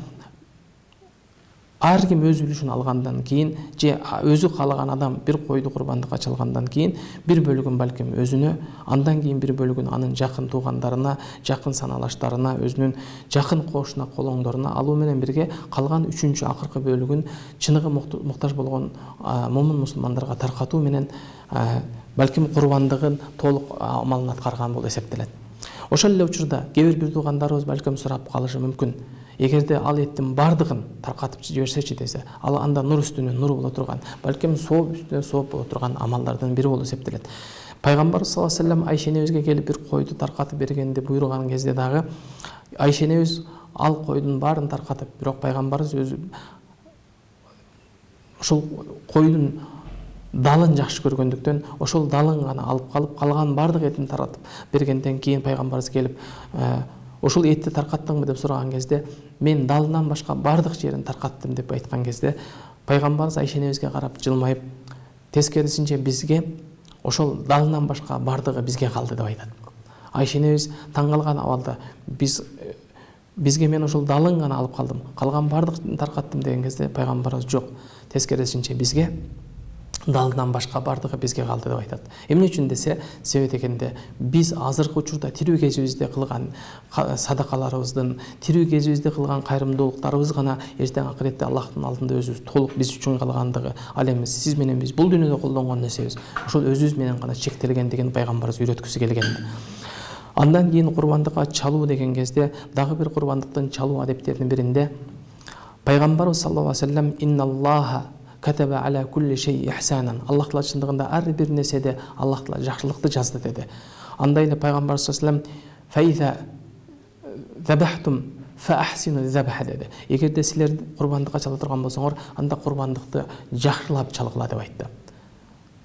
Speaker 1: ар ким өз үлүшүн алгандан кийин же өзү каалаган адам бир койду курбандыкка чалгандан кийин бир бөлүгүн балким өзүнө, андан кийин бир бөлүгүн анын жакын туугандарына, жакын саналаштарына, өзүнүн жакын кошуна, колоңдоруна алуу менен бирге калган үчүнчү акыркы бөлүгүн чыныгы муктаж болгон момун мусулмандарга таркатуу менен балким курбандыгын толук амалын аткарган болуп эсептелет. Ошол эле учурда кээ бир туугандарыбыз балким сурап калышы мүмкүн. Эгерде ал эттин бардыгын таркатып жиберсечи десе, ал анда нур үстүнө нур боло турган, балким сооп үстүнө сооп боло турган амалдардын бири болуп эсептелет. Пайгамбар саллаллаху алейхи ва саллям Айша энебизге келип бир койду таркатып бергенди буйруган кезде дагы Айша энебиз ал койдун баарын таркатып, бирок пайгамбарыбыз өзү ошол койдун далын жакшы көргөндүктөн ошол далын гана алып калып, калган бардык этин таратып бергенден кийин пайгамбарыбыз келип ошол этти таркаттыңбы деп сураган кезде, мен далынан башка бардык жерин таркаттым деп айткан кезде, пайгамбарыбыз Айша энебизге карап жылмайып, тескерисинче бизге ошол далынан башка бардыгы бизге калды деп айтат. Айша энебиз таң калган абалда, биз бизге мен ошол далын гана алып калдым, калган бардык таркаттым деген кезде пайгамбарыбыз жок, тескерисинче бизге далынан башка бардыгы бизге калды деп айтат. Эмне үчүн десе, себеп дегенде биз азыркы учурда тирүү кезибизде кылган садакаларыбыздын, тирүү кезибизде кылган кайрымдуулуктарыбыз гана эртең акыретте Аллахтын алдында өзүбүз толук биз үчүн калгандыгы, ал эми сиз менен биз бул дүйнөдө колдонгон нерсебиз ошол өзүбүз менен гана чектелгендигин пайгамбарыбыз үйрөткүсү келген. Андан кийин курбандыкка чалуу деген кезде дагы бир курбандыктын чалуу адептеринин биринде пайгамбарыбыз саллаллаху алейхи ва саллям инналлаха катаба аля кулли шей ихсанан. Аллах Таала чындыгында ар бир нерседе Аллах Таала жакшылыкты жазды деди. Анда эле пайгамбар саллаллаху алейхи ва саллям фаиза забахтум фаахсину забха деди. Эгерде силер курбандыкка чала турган болсоңор, анда курбандыкты жакшылап чалгыла деп айтты.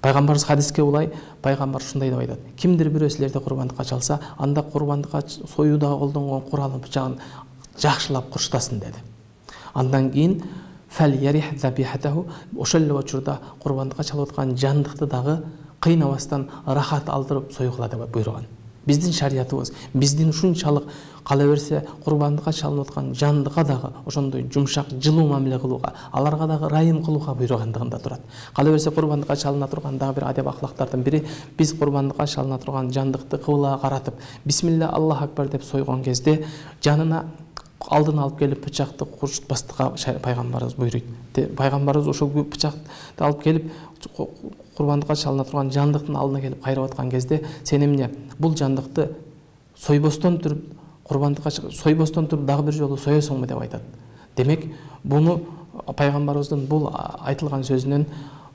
Speaker 1: Пайгамбарыбыз хадиске улай, пайгамбар ушундай деп айтат: кимдир бирөө силерди курбандыкка чалса, анда курбандыкка союуда колдонгон куралын бычагын жакшылап курчтасын деди. Андан кийин фал ярих забихатаху, ошол эле учурда курбандыкка чалып аткан жандыкты дагы кыйнабастан рахат алдырып сойгула деп буйруган. Биздин шариятыбыз, биздин ушунчалык кала берсе курбандыкка чалынып аткан жандыкка дагы ошондой жумшак, жылуу мамиле кылууга, аларга дагы райым кылууга буйругандыгында турат. Кала берсе курбандыкка чалына турган дагы бир адеп ахлактардын бири, биз курбандыкка чалына турган жандыкты кыблага каратып, бисмилла Аллах акбар деп сойгон кезде жанына алдын алып келип бычакты курчутпастыкка пайгамбарыбыз буйруйт. Пайгамбарыбыз ошол бычакты алып келип курбандыкка чалына турган жандыктын алдына келип кайрап аткан кезде, сен эмне бул жандыкты сойбостон туруп курбандыкка сойбостон туруп дагы бир жолу соесуңбу деп айтат. Демек, буну пайгамбарыбыздын бул айтылган сөзүнөн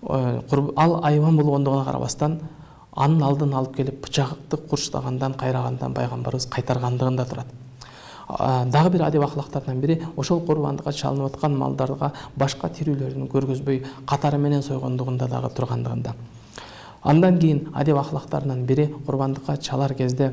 Speaker 1: ал айван болгондугуна карабастан анын алдын алып келип бычакты курчтагандан, кайрагандан пайгамбарыбыз кайтаргандыгында турат. Дагы бир адеп ахлактардан бири ошол курбандыкка чалынып аткан малдарга башка тирүүлөрдүн көргөзбөй катары менен сойгондугунда дагы тургандыгында. Андан кийин адеп ахлактарынан бири курбандыкка чалар кезде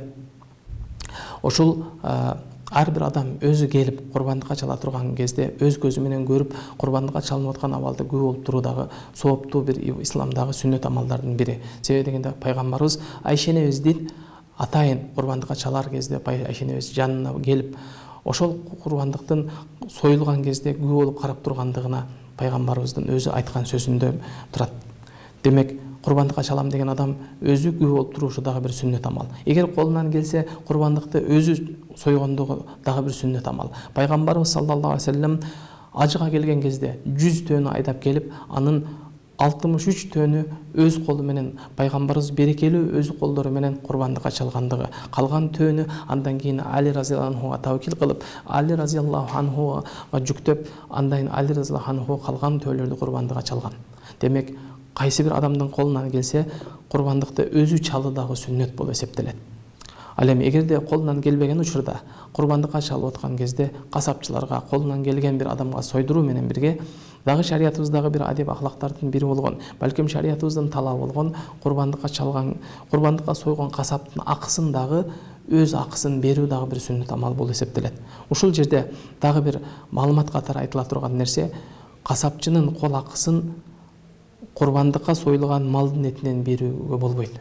Speaker 1: ошол ар бир адам өзү келип курбандыкка чала турган кезде өз көзү менен көрүп курбандыкка чалынып аткан абалды күбө болуп туруу дагы сооптуу бир исламдагы сүннөт амалдардын бири. Себеби дегенде пайгамбарыбыз Айша энебиздин атайын курбандыкка чалар кезде Айша энебиз жанына келип ошол курбандыктын союлган кезде күбө болуп карап тургандыгына пайгамбарыбыздын өзү айткан сөзүндө турат. Демек, курбандыкка чалам деген адам өзү күбө болуп турушу дагы бир сүннөт амал. Эгер колунан келсе курбандыкты өзү сойгондугу дагы бир сүннөт амал. Пайгамбарыбыз саллаллаху алейхи ва саллям ажыга келген кезде жүз төнү айдап келип, анын алтымыш үч төнү өз колу менен пайгамбарыбыз берекелүү өз колдору менен курбандыкка чалгандыгы, калган төнү андан кийин Али разияллаху анхуга тавкил кылып, Али разияллаху анхуга жүктөп, андан кийин Али разияллаху анху калган төөлөрдү курбандыкка чалган. Демек, кайсы бир адамдын колунан келсе курбандыкты өзү чалы дагы сүннөт болуп эсептелет. Ал эми эгерде колунан келбеген учурда курбандыкка чалып аткан кезде касапчыларга колунан келген бир адамга сойдуруу менен бирге дагы шариятыбыздагы бир адеп ахлактардын бири болгон, балким шариятыбыздын талабы болгон курбандыкка чалган, курбандыкка сойгон касаптын акысын дагы өз акысын берүү дагы бир сүннөт амал болуп эсептелет. Ушул жерде дагы бир маалымат катары айтыла турган нерсе, касапчынын кол акысын курбандыкка союлган малдын этинен берүүгө болбойт.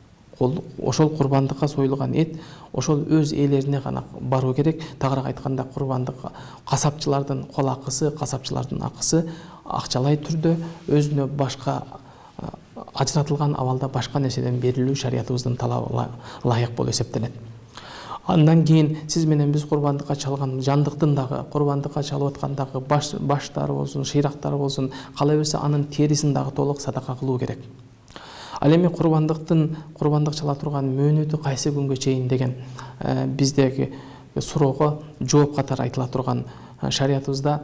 Speaker 1: Ошол курбандыкка союлган эт ошол өз ээлерине гана баруу керек. Тагыраак айтканда, курбандыкка касапчылардын кол акысы, касапчылардын акысы акчалай түрдө өзүнө башка ажыратылган абалда башка нерседен берилүү шариятыбыздын талабына ылайык болуп эсептелет. Андан кийин сиз менен биз курбандыкка чалган жандыктын дагы, курбандыкка чалып аткандагы баш баштары болсун, шыйрактары болсун, кала берсе анын терисин дагы толук садака кылуу керек. Ал эми курбандыктын курбандык чала турган мөөнөтү кайсы күнгө чейин деген биздеги суроого жооп катары айтыла турган шариятыбызда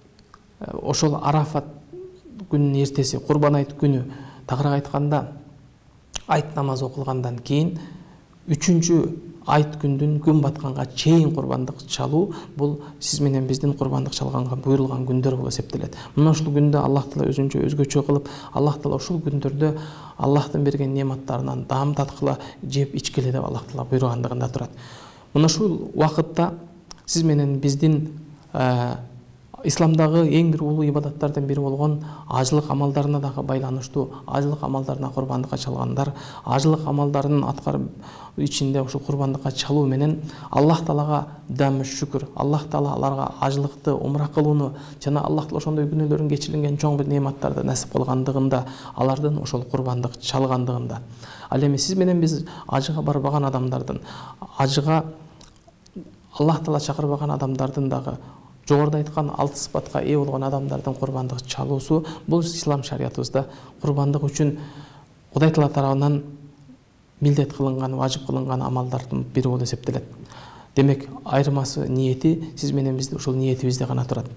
Speaker 1: ошол Арафат күнүнүн эртеси, Курбан айт күнү, тагыраак айтканда айт намазы окулгандан кийин үчүнчү айт күндүн күн батканга чейин курбандык чалуу бул сиз менен биздин курбандык чалганга буйрулган күндөр болуп эсептелет. Мына ушул күндө Аллах Таала өзүнчө өзгөчө кылып, Аллах Таала ушул күндөрдө Аллахтын берген нематтарынан даам таткыла жеп ичкиле деп Аллах Таала буйругандыгында турат. Мына ушул убакытта сиз менен биздин исламдагы эң бир улуу ибадаттардан бири болгон ажылык амалдарына дагы байланыштуу, ажылык амалдарына курбандыкка чалгандар, ажылык амалдарынын аткарып ичинде ушул курбандыкка чалуу менен Аллах Таалага дам шүкүр, Аллах Таала аларга ажылыкты умра кылууну жана Аллах Таала ошондой күнөөлөрүн кечирилген чоң бир нематтарды насип кылгандыгында, алардын ошол курбандык чалгандыгында. Ал эми сиз менен биз ажыга барбаган адамдардын, ажыга Аллах Таала чакырбаган адамдардын дагы жогоруда айткан алты сыпатка ээ болгон адамдардын курбандык чалуусу бул ислам шариятыбызда курбандык үчүн Кудай Таала тарабынан милдет кылынган, важип кылынган амалдардын бири болуп эсептелет. Демек, айырмасы ниети сиз менен бизде ушул ниетибизде гана турат.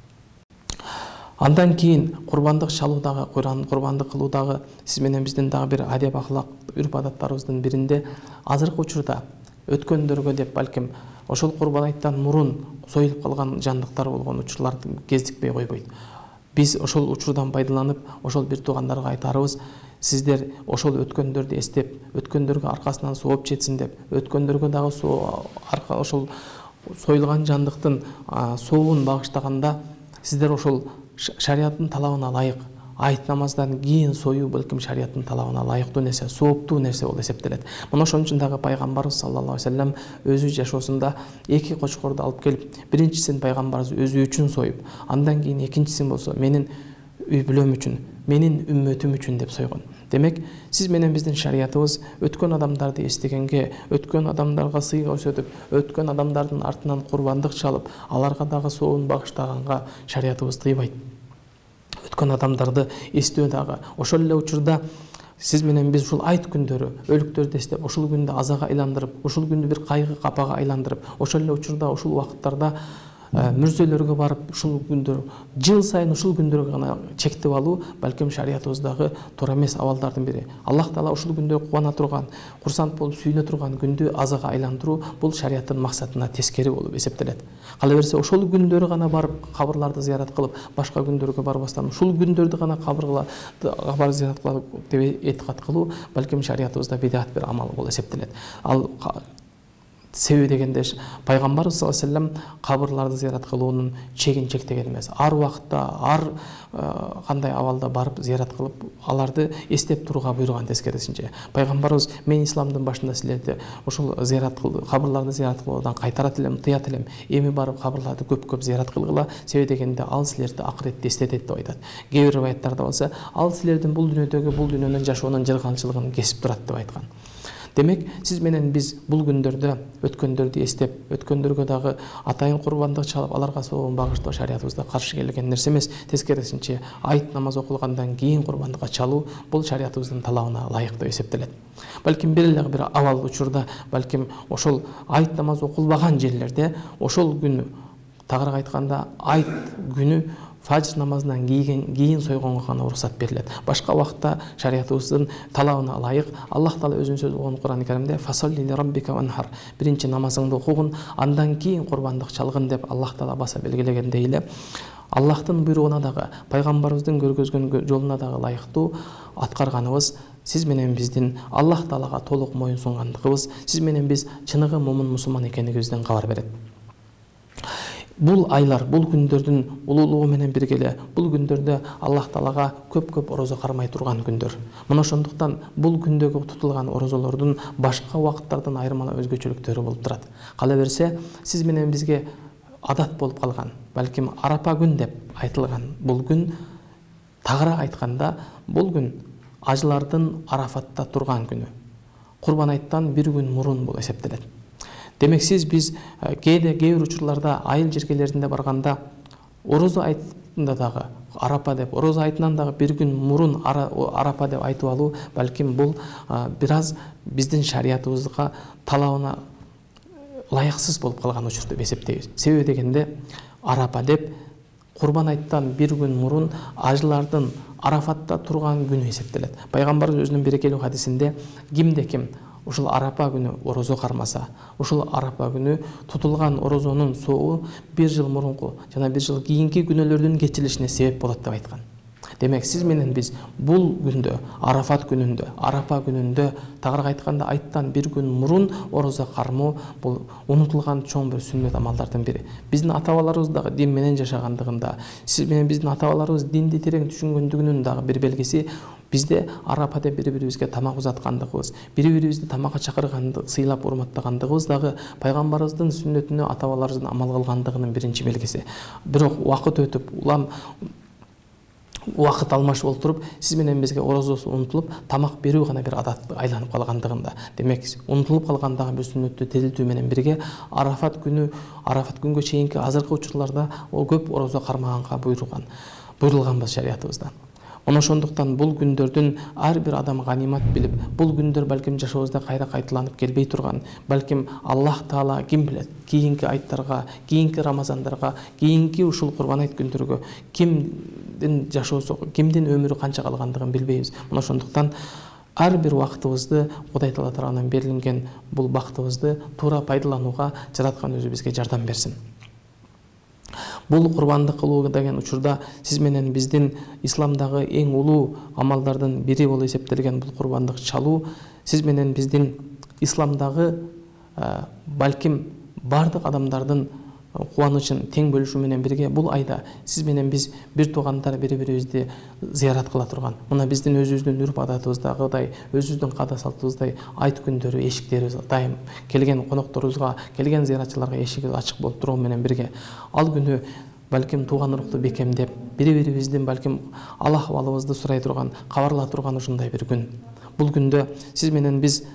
Speaker 1: Андан кийин курбандык чалуудагы, курбандык кылуудагы сиз менен биздин дагы бир адеп ахлак, үрп адаттарыбыздын биринде азыркы учурда өткөндөргө деп балким ошол курбан айттан мурун союлуп калган жандыктар болгон учурларды кездикпей койбойт. Биз ошол учурдан пайдаланып, ошол бир туугандарга айтарыбыз, сиздер ошол өткөндөрдү эстеп, өткөндөргө аркасынан сооп жетсин деп, өткөндөргө дагы арка ошол союлган жандыктын соогун багыштаганда сиздер ошол шариаттын талабына ылайык айт намаздан кийин союу балким шариаттын талабына ылайыктуу нерсе, сооптуу нерсе болуп эсептелет. Мына ошон үчүн дагы пайгамбарыбыз саллаллаху алейхи вассалам өзү жашоосунда эки кочкорду алып келип, биринчисин пайгамбарыбыз өзү үчүн союп, андан кийин экинчисин болсо менин үй бүлөм үчүн, менин үммөтүм үчүн деп сойгон. Демек, сиз менен биздин шариятыбыз өткөн адамдарды эстегенге, өткөн адамдарга сый көрсөтүп, өткөн адамдардын артынан курбандык чалып, аларга дагы соогун багыштаганга шариятыбыз тыйбайт. Өткөн адамдарды эстөө дагы ошол эле учурда сиз менен биз ушул айт күндөрү өлүктөрдү эстеп, ошол күндү азага айландырып, ошол күндү бир кайгы капага айландырып, ошол эле учурда ушул убакыттарда мүрзөлөргө барып, ушул күндөр жыл сайын ушул күндөргө гана чектеп алуу балким шариятыбыздагы туура эмес абалдардын бири. Аллах Таала ушул күндө кубана турган, курсант болуп сүйүнө турган күндү азага айландыруу бул шариаттын максатына тескери болуп эсептелет. Кала берсе ошол күндөрү гана барып кабырларды зыярат кылып, башка күндөргө барбастан ушул күндөрдү гана кабырга барып зыярат кылып деп этикат кылуу балким шариятыбызда бидат бир амал болуп эсептелет. Ал себеби дегенде пайгамбарыбыз саллаллаху алейхи вассалам кабырларды зыярат кылуунун чегин чектеген эмес. Ар убакытта, ар кандай абалда барып зыярат кылып, аларды эстеп турууга буйруган тескерисинче. Пайгамбарыбыз мен исламдын башында силерди ошол зыярат кылып, кабырларды зыярат кылуудан кайтарат элем, тыят элем. Эми барып кабырларды көп-көп зыярат кылгыла, себеби дегенде ал силерди акыретте эстетет деп айтат. Кээ бир риwаяттарда болсо, ал силердин бул дүйнөдөгү, бул дүйнөнүн жашоонун жыргалчылыгын кесип турат деп айткан. Демек, сиз менен биз бул күндөрдө өткөндөрдү эстеп, өткөндөргө дагы атайын курбандык чалып, аларга соогун багыштоо шариятыбызда каршы келген нерсе эмес. Тескерисинче, айт намаз окулгандан кийин курбандыкка чалуу бул шариятыбыздын талабына ылайык деп эсептелет. Балким бир эле бир абал учурда, балким ошол айт намаз окулбаган жерлерде ошол күнү, тагыраак айтканда, айт күнү фажр намазынан кийин сойгонго гана уруксат берилет. Башка убакытта шариятыбыздын талабына ылайык Аллах Таала өзүнүн сөзү болгон Кур'ан-ы Каримде «Фасолли ли раббика ванхар» биринчи намазыңды окугун, андан кийин курбандык чалгын деп Аллах Таала баса белгилегендей эле Аллахтын буйругуна дагы, пайгамбарыбыздын көргөзгөн жолуна дагы ылайыктуу аткарганыбыз сиз менен биздин Аллах Таалага толук моюн сунгандыгыбыз, сиз менен биз чыныгы момун мусулман экенибизден кабар берет. Бул айлар, бул күндөрдүн улуулугу менен бирге эле бул күндөрдө Аллах Таалага көп-көп орозо кармай турган күндөр. Мына ошондуктан бул күндөгү тутулган орозолордун башка убакыттардан айырмалуу өзгөчөлүктөрү болуп турат. Кала берсе, сиз менен бизге адат болуп калган, балким Арапа күн деп айтылган бул күн, тагыраак айтканда, бул күн ажылардын Арафатта турган күнү. Курбан айттан бир күн мурун болуп эсептелет. Демек, сиз биз кээде кээ бир учурларда айыл жергелеринде барганда орозо айтында дагы Арапа деп, орозо айтынан дагы бир күн мурун Арапа деп айтып алуу, балким бул бир аз биздин шариятыбызга талабына ылайыксыз болуп калган учур деп эсептейбиз. Себеби дегенде Арапа деп Курбан айттан бир күн мурун ажылардын Арафатта турган күнү эсептелет. Пайгамбарыбыз өзүнүн берекелүү хадисинде кимде ким ушул Арапа күнү орозо кармаса, ушул Арапа күнү тутулган орозонун соогу бир жыл мурунку жана бир жыл кийинки күнөөлөрдүн кечирилишине себеп болот деп айткан. Демек, сиз менен биз бул күндө, Арафат күнүндө, Арапа күнүндө, тагыраак айтканда айттан бир күн мурун орозо кармоо бул унутулган чоң бир сүннөт амалдардын бири. Биздин ата-бабаларыбыз дагы дин менен жашагандыгында, сиз менен биздин ата-бабаларыбыз динди терең түшүнгөндүгүнүн дагы бир белгиси бизде Арапа деп бири-бирибизге тамак узаткандыгыбыз, бири-бирибизди тамакка чакыргандыгы, сыйлап урматтагандыгыбыз дагы пайгамбарыбыздын сүннөтүнө ата-бабаларыбыздын амал кылгандыгынын биринчи белгиси. Бирок убакыт өтүп, улам убакыт алмашып олтуруп, сиз менен бизге орозосу унутулуп, тамак берүү гана бир адат айланып калгандыгында. Демек, унутулуп калгандагы бир сүннөттү тирилтүү менен бирге Арафат күнү, Арафат күнгө чейинки азыркы учурларда о көп орозо кармаганга буйруган, буйрулганбыз шариятыбызда. Мына ошондуктан бул күндөрдүн ар бир адам ганимат билип, бул күндөр балким жашообузда кайра кайталанып келбей турган, балким Аллах Таала ким билет, кийинки айттарга, кийинки Рамазандарга, кийинки ушул Курбан айт күндөргө кимдин жашоосу, кимдин өмүрү канча калгандыгын билбейбиз. Мына ошондуктан ар бир убактыбызды Кудай Таала тарабынан берилген бул бактыбызды туура пайдаланууга жараткан өзү бизге жардам берсин. Бул курбандык кылуу деген учурда сиз менен биздин исламдагы эң улуу амалдардын бири болуп эсептелген бул курбандык чалуу сиз менен биздин исламдагы балким бардык адамдардын кубанычын тең бөлүшүү менен бирге бул айда сиз менен биз бир туугандар бири-бирибизди зыярат кыла турган. Мына биздин өзүбүздүн үрп адатыбыздагыдай, өзүбүздүн каада салтыбыздай айт күндөрү эшиктерибиз дайым келген конокторубузга, келген зыяратчыларга эшигибиз ачык болуп туруу менен бирге ал күнү балким тууган урукту бекемдеп, бири-бирибиздин балким ал ахвалыбызды сурай турган, кабарлаа турган ушундай бир күн. Бул күндө сиз менен биз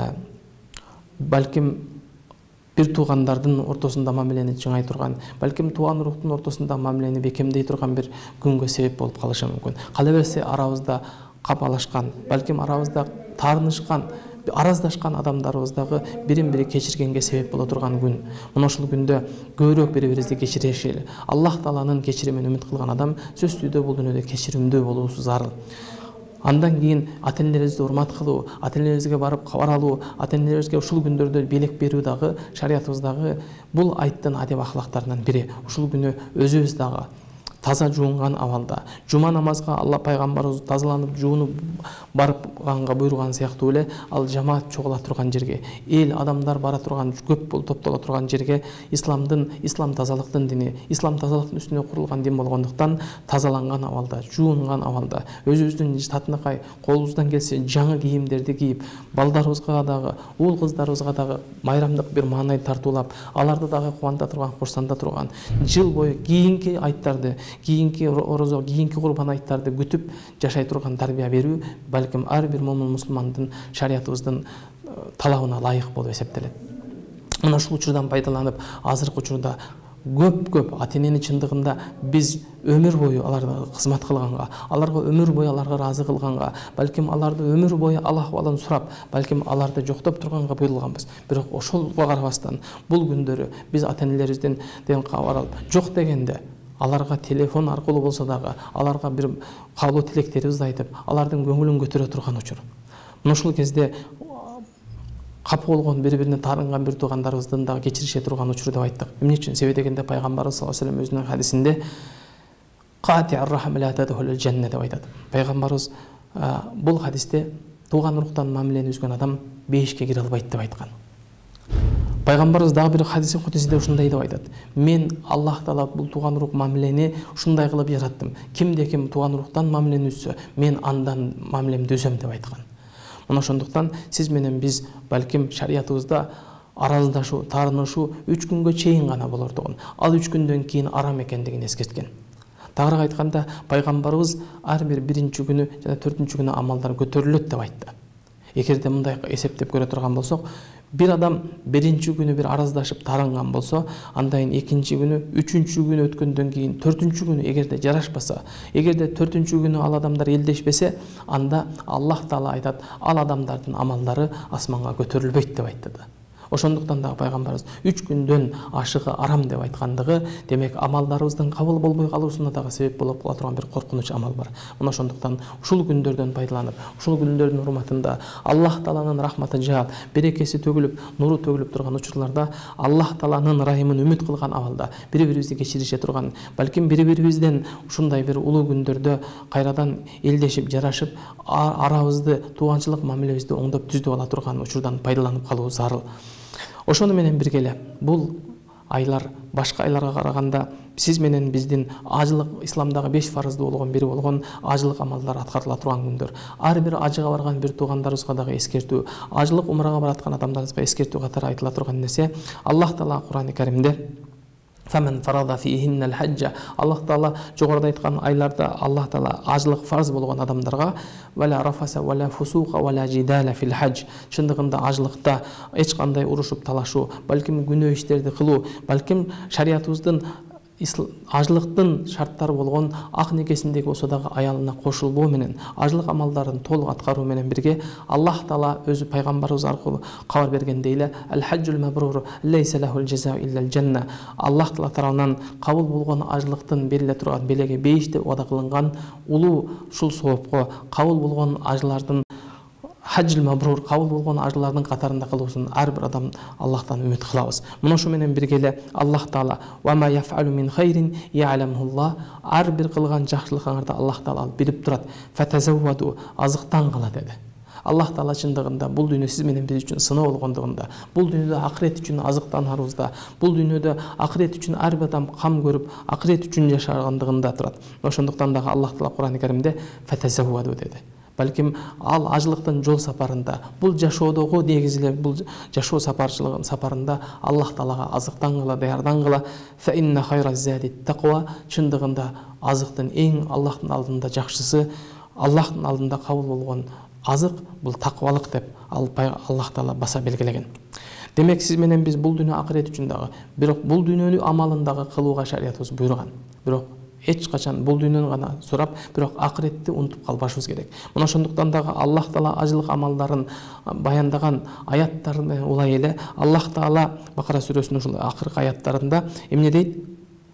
Speaker 1: балким бир туугандардын ортосунда мамилени чыңай турган, балким тууган уруктун ортосунда мамилени бекемдей турган бир күнгө себеп болуп калышы мүмкүн. Кала берсе арабызда капалашкан, балким арабызда таарынышкан, араздашкан адамдарыбыздагы бирин-бири кечиргенге себеп боло турган күн. Мына ушул күндө көбүрөөк бири-бирибизди кечиришели. Аллах Тааланын кечиримин үмүт кылган адам сөзсүз түрдө бул дүйнөдө кечиримдүү болуусу зарыл. Андан кийин ата-энелерибизди урмат кылуу, ата-энелерибизге барып кабар алуу, ата-энелерибизге ушул күндөрдө белек берүү дагы шариятыбыздагы бул айттын адеп ахлактарынан бири. Ушул күнү өзүбүз дагы таза жуунган абалда, жума намазга Алла пайгамбарыбыз тазаланып жуунуп барганга буйруган сыяктуу эле ал жамаат чогула турган жерге, эл адамдар бара турган, көп болуп топтоло турган жерге исламдын, ислам тазалыктын дини, ислам тазалыктын үстүнө курулган дин болгондуктан тазаланган абалда, жуунган абалда, өзүбүздүн татынакай колубуздан келсе жаңы кийимдерди кийип, балдарыбызга дагы, уул кыздарыбызга дагы майрамдык бир маанай тартуулап, аларды дагы кубанда турган, курсанда турган, жыл бою кийинки айттарды кийинки орозо, кийинки курбан айттарды күтүп жашай турган тарбия берүү балким ар бир момун мусулмандын шариятыбыздын талабына ылайык болуп эсептелет. Мына ушул учурдан пайдаланып, азыркы учурда көп-көп ата-энени чындыгында биз өмүр бою аларга кызмат кылганга, аларга өмүр бою аларга ыраазы кылганга, балким аларды өмүр бою ал ахвалын сурап, балким аларды жоктоп турганга буйрулганбыз. Бирок ошолго карабастан бул күндөрү биз ата-энелерибизден кабар алып, жок дегенде аларга телефон аркылуу болсо дагы аларга бир каалоо тилектерибизди айтып, алардын көңүлүн көтөрө турган учур. Мына ушул кезде капы болгон бири-бирине таарынган бир туугандарыбыздын дагы кечирише турган учур деп айттык. Эмне үчүн? Себеби дегенде пайгамбарыбыз саллаллаху алейхи вассалам өзүнүн хадисинде кати'ар рахм ла тадхулул жанна деп айтат. Пайгамбарыбыз бул хадисте тууган уруктан мамилени үзгөн адам бейишке кире албайт деп айткан. Пайгамбарыбыз дагы бир хадис кудусиде ушундай деп айтат. Мен Аллах Таала бул тууган урук мамилени ушундай кылып жараттым. Кимде ким тууган уруктан мамилени үзсө, мен андан мамилемди үзөм деп айткан. Мына ошондуктан сиз менен биз балким шариятыбызда араздашуу, таарынышуу үч күнгө чейин гана болордугун, ал үч күндөн кийин арам экендигин эскерткен. Тагыраак айтканда, пайгамбарыбыз ар бир биринчи күнү жана төртүнчү күнү амалдар көтөрүлөт деп айтты. Эгерде мындай эсептеп көрө турган болсок, бир адам биринчи күнү бир араздашып таарынган болсо, андан экинчи күнү, үчүнчү күнү өткөндөн кийин, төртүнчү күнү эгерде жарашпаса, эгерде төртүнчү күнү ал адамдар элдешпесе, анда Аллах Таала айтат, ал адамдардын амалдары асманга көтөрүлбөйт деп айтты да. Ошондуктан да пайгамбарыбыз үч күндөн ашыгы арам деп айткандыгы, демек амалдарыбыздын кабыл болбой калуусуна дагы себеп болуп кала турган бир коркунуч амал бар. Мына ошондуктан ушул күндөрдөн пайдаланып, ушул күндөрдүн урматында Аллах Тааланын рахматы жаап, берекеси төгүлүп, нуру төгүлүп турган учурларда Аллах Тааланын райымын үмүт кылган абалда бири-бирибизди кечирише турган, балким бири-бирибизден ушундай бир улуу күндөрдө кайрадан элдешип, жарашып, арабызды, тууганчылык мамилебизди оңдоп түздөп ала турган учурдан пайдаланып калуу зарыл. Ошону менен бирге эле бул айлар башка айларга караганда сиз менен биздин ажылык исламдагы беш фарыздуу болгон бири болгон ажылык амалдар аткарыла турган күндөр. Ар бир ажыга барган бир туугандарыбызга дагы эскертүү, ажылык умрага бараткан адамдарыбызга эскертүү катары айтыла турган нерсе, Аллах Таала Кур'ан-ы Каримде Фаман фарада фихиннал хаджа, Аллах Таала жогоруда айткан айларда Аллах Таала ажылык фарз болгон адамдарга вала рафаса вала фусука вала жидала фил хадж, чындыгында ажылыкта эч кандай урушуп талашуу, балким күнөө иштерди кылуу, балким шариятыбыздын ажылыктын шарттары болгон ак некесиндеги болсо дагы аялына кошулбоо менен ажылык амалдарын толук аткаруу менен бирге Аллах Таала өзү пайгамбарыбыз аркылуу кабар бергендей эле аль-хаджул мабрур лейса лахул жаза иллал жанна, Аллах Таала тарабынан кабыл болгон ажылыктын бериле турган белеги бейиш деп вада кылынган улуу ушул соопко кабыл болгон ажылардын хаджил мабрур кабыл болгон ажылардын катарында кылуусун ар бир адам Аллахтан үмүт кылабыз. Мына шу менен биргеле Аллах Таала ва ма яфалу мин хайрин я'ламуллах, ар бир кылган жакшылыгыңарды Аллах Таала билип турат. Фатазавваду, азыктангыла деди. Аллах Таала чындыгында бул дүйнө сиз менен биз үчүн сыноо болгондугунда, бул дүйнөдө акырет үчүн азыктанарыбызда, бул дүйнөдө акырет үчүн ар бир адам кам көрүп, акырет үчүн жашагандыгында турат. Ошондуктан дагы Аллах Таала Кур'ан-ы Каримде фатазавваду деди. Балким ал ажылыктын жол сапарында, бул жашоодогу негизиле бул жашоо сапарчылыгын сапарында Аллах Таалага азыктангыла, даярдангыла. Фа инна хайра зади тaqwa, чындыгында азыктын эң Аллахтын алдында жакшысы, Аллахтын алдында кабыл болгон азык бул таквалык деп Аллах Таала баса белгилеген. Демек сиз менен биз бул дүйнө акырет үчүн дагы, бирок бул дүйнөнү амалын дагы кылууга шариятыбыз буйруган. Бирок эч качан бул дүйнөнү гана сурап, бирок акыретти унутуп калбашыбыз керек. Мына ошондуктан дагы Аллах Таала ажылык амалдарын баяндаган аяттар менен улай эле Аллах Таала Бакара сүрөсүнүн ушул акыркы аяттарында эмне дейт?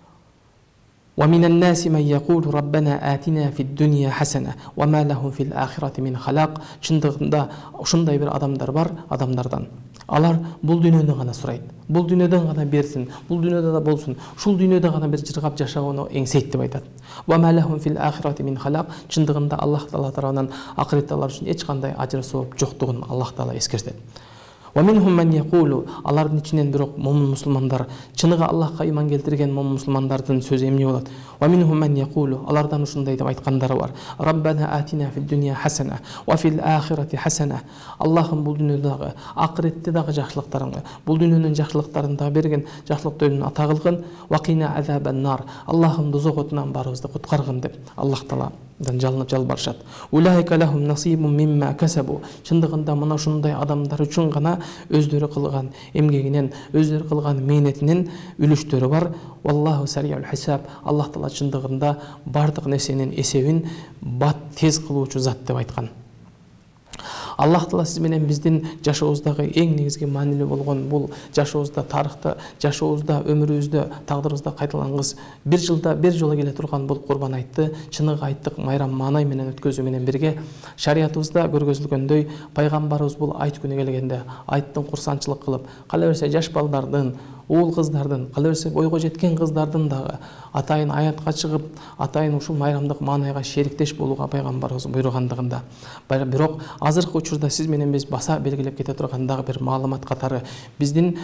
Speaker 1: ومن الناس من يقول ربنا آتنا في الدنيا حسنة وما لهم في الآخرة من خلاق. Чындыгында ушундай бир адамдар бар, адамдардан. Алар бул дүйнөнү гана сурайт. Бул дүйнөдөн гана берсин, бул дүйнөдө да болсун. Ушул дүйнөдө гана бир жыргап жашаганы эңсейт деп айтат. وما لهم في الآخرة من خلاق. Чындыгында Аллах Таала тарабынан акыретте алар үчүн эч кандай ажыр сооп жоктугун Аллах Таала эскертет. ومنهم من يقول, алардын ичинен бирок момун мусулмандар, чыныгы Аллахка иман келтирген момун мусулмандардын сөзү эмне болот? ومنهم من يقول, алардан ушундай деп айткандары бар. ربنا آتنا في الدنيا حسنة وفي الآخرة حسنة. Аллахым бул дүйнөдө дагы, акыретте дагы жакшылыктарыңды, бул дүйнөнүн жакшылыктарын да берген, жакшылыктарын ата кылгын. وقنا عذاب النار. Аллахым дозок отунан баарыбызды куткаргын деп Аллах Тааладан жалынып жалбарышат. Улайка лахум насибун мимма касабу. Чындыгында мына ушундай адамдар үчүн гана өздөрү кылган эмгегинен, өздөрү кылган мээнетинин үлүштөрү бар. Валлаху сариул хисаб. Аллах Таала чындыгында бардык нерсенин эсебин бат тез кылуучу зат деп айткан. Аллах Таала сиз менен биздин жашообуздагы эң негизги маанилүү болгон бул жашообузда, тарыхта, жашообузда, өмүрүбүздө, тагдырыбызда кайталангыс бир жылда бир жолу келе турган бул Курбан айтты, чыныгы айттык майрам маанай менен өткөзүү менен бирге шариятыбызда көргөзүлгөндөй пайгамбарыбыз бул айт күнү келгенде айттын курсанчылык кылып, кала берсе жаш балдардын, уул кыздардын, кала берсе бойго жеткен кыздардын дагы атайын аятка чыгып, атайын ушул майрамдык маанайга шериктеш болууга пайгамбарыбыз буйругандыгында. Бирок азыркы учурда сиз менен биз баса белгилеп кете турган дагы бир маалымат катары биздин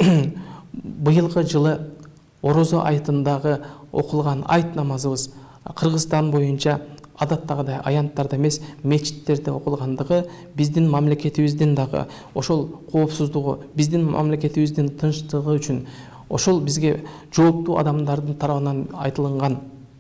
Speaker 1: быйылкы жылы Орозо айтындагы окулган айт намазыбыз Кыргызстан боюнча адаттагыдай аянттарда эмес, мечиттерде окулгандыгы биздин мамлекетибиздин дагы ошол коопсуздугу, биздин мамлекетибиздин тынчтыгы үчүн ошол бизге жооптуу адамдардын тарабынан айтылган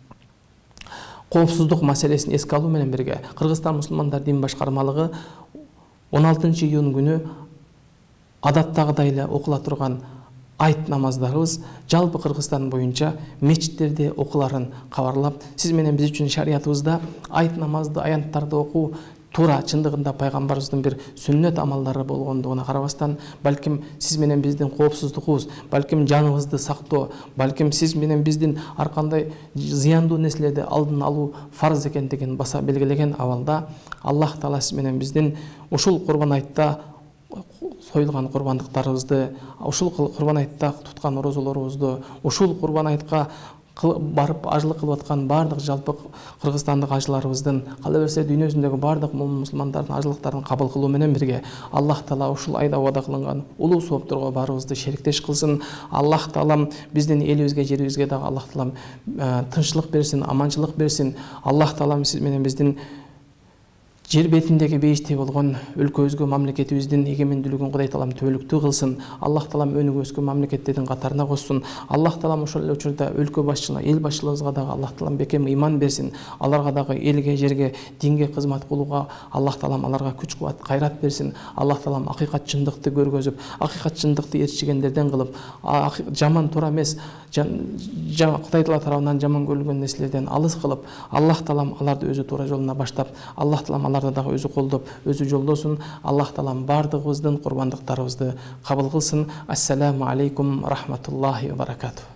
Speaker 1: коопсуздук маселесин эске алуу менен бирге Кыргызстан мусулмандар дин башкармалыгы он алтынчы июнь күнү адаттагыдай эле окула турган айт намаздарыбыз жалпы Кыргызстан боюнча мечиттерде окуларын кабарлап, сиз менен биз үчүн шариятыбызда айт намазды, аянттарды окуу туура чындыгында пайгамбарыбыздын бир сүннөт амалдары болгондугуна карабастан, балким сиз менен биздин коопсуздугубуз, балким жаныбызды сактоо, балким сиз менен биздин ар кандай зыяндуу нерселерди алдын алуу фарз экендигин баса белгилеген абалда Аллах Таала сиз менен биздин ушул Курбан айтта союлган курбандыктарыбызды, ушул Курбан айтта туткан орозолорубузду, ушул Курбан айтка барып ажылык кылып аткан бардык жалпы кыргызстандык ажыларыбыздын, кала берсе дүйнө жүзүндөгү бардык мусулмандардын ажылыктарын кабыл кылуу менен бирге Аллах Таала ушул айда вада кылынган улуу соопторго баарыбызды шериктеш кылсын. Аллах Таалам биздин элибизге, жерибизге дагы Аллах Таалам тынччылык берсин, аманчылык берсин. Аллах Таалам сиз менен биздин жер бетиндеги бейиштей болгон өлкөбүзгө, мамлекетибиздин эгемендүүлүгүн Кудай Таалам түбөлүктүү кылсын. Аллах Таалам өнүгүп өскөн мамлекеттердин катарына кошсун. Аллах Таалам ошол эле учурда өлкө башчылыгына, эл башчылыгыбызга дагы Аллах Таалам бекем иман берсин. Аларга дагы элге, жерге, динге кызмат кылууга Аллах Таалам аларга күч кубат, кайрат берсин. Аллах Таалам акыйкат чындыкты көргөзүп, акыйкат чындыкты ээрчигендерден кылып, жаман туура эмес, Кудай Таала тарабынан жаман көрүлгөн нерселерден алыс кылып, Аллах Таалам аларды өзү туура жолуна баштап, Аллах Таалам аларды дагы өзү колдоп, өзү жолдосун. Аллах Таалам бардыгыбыздын курбандыктарыбызды кабыл кылсын. Ассаламу алейкум рахматуллахи ва баракатух.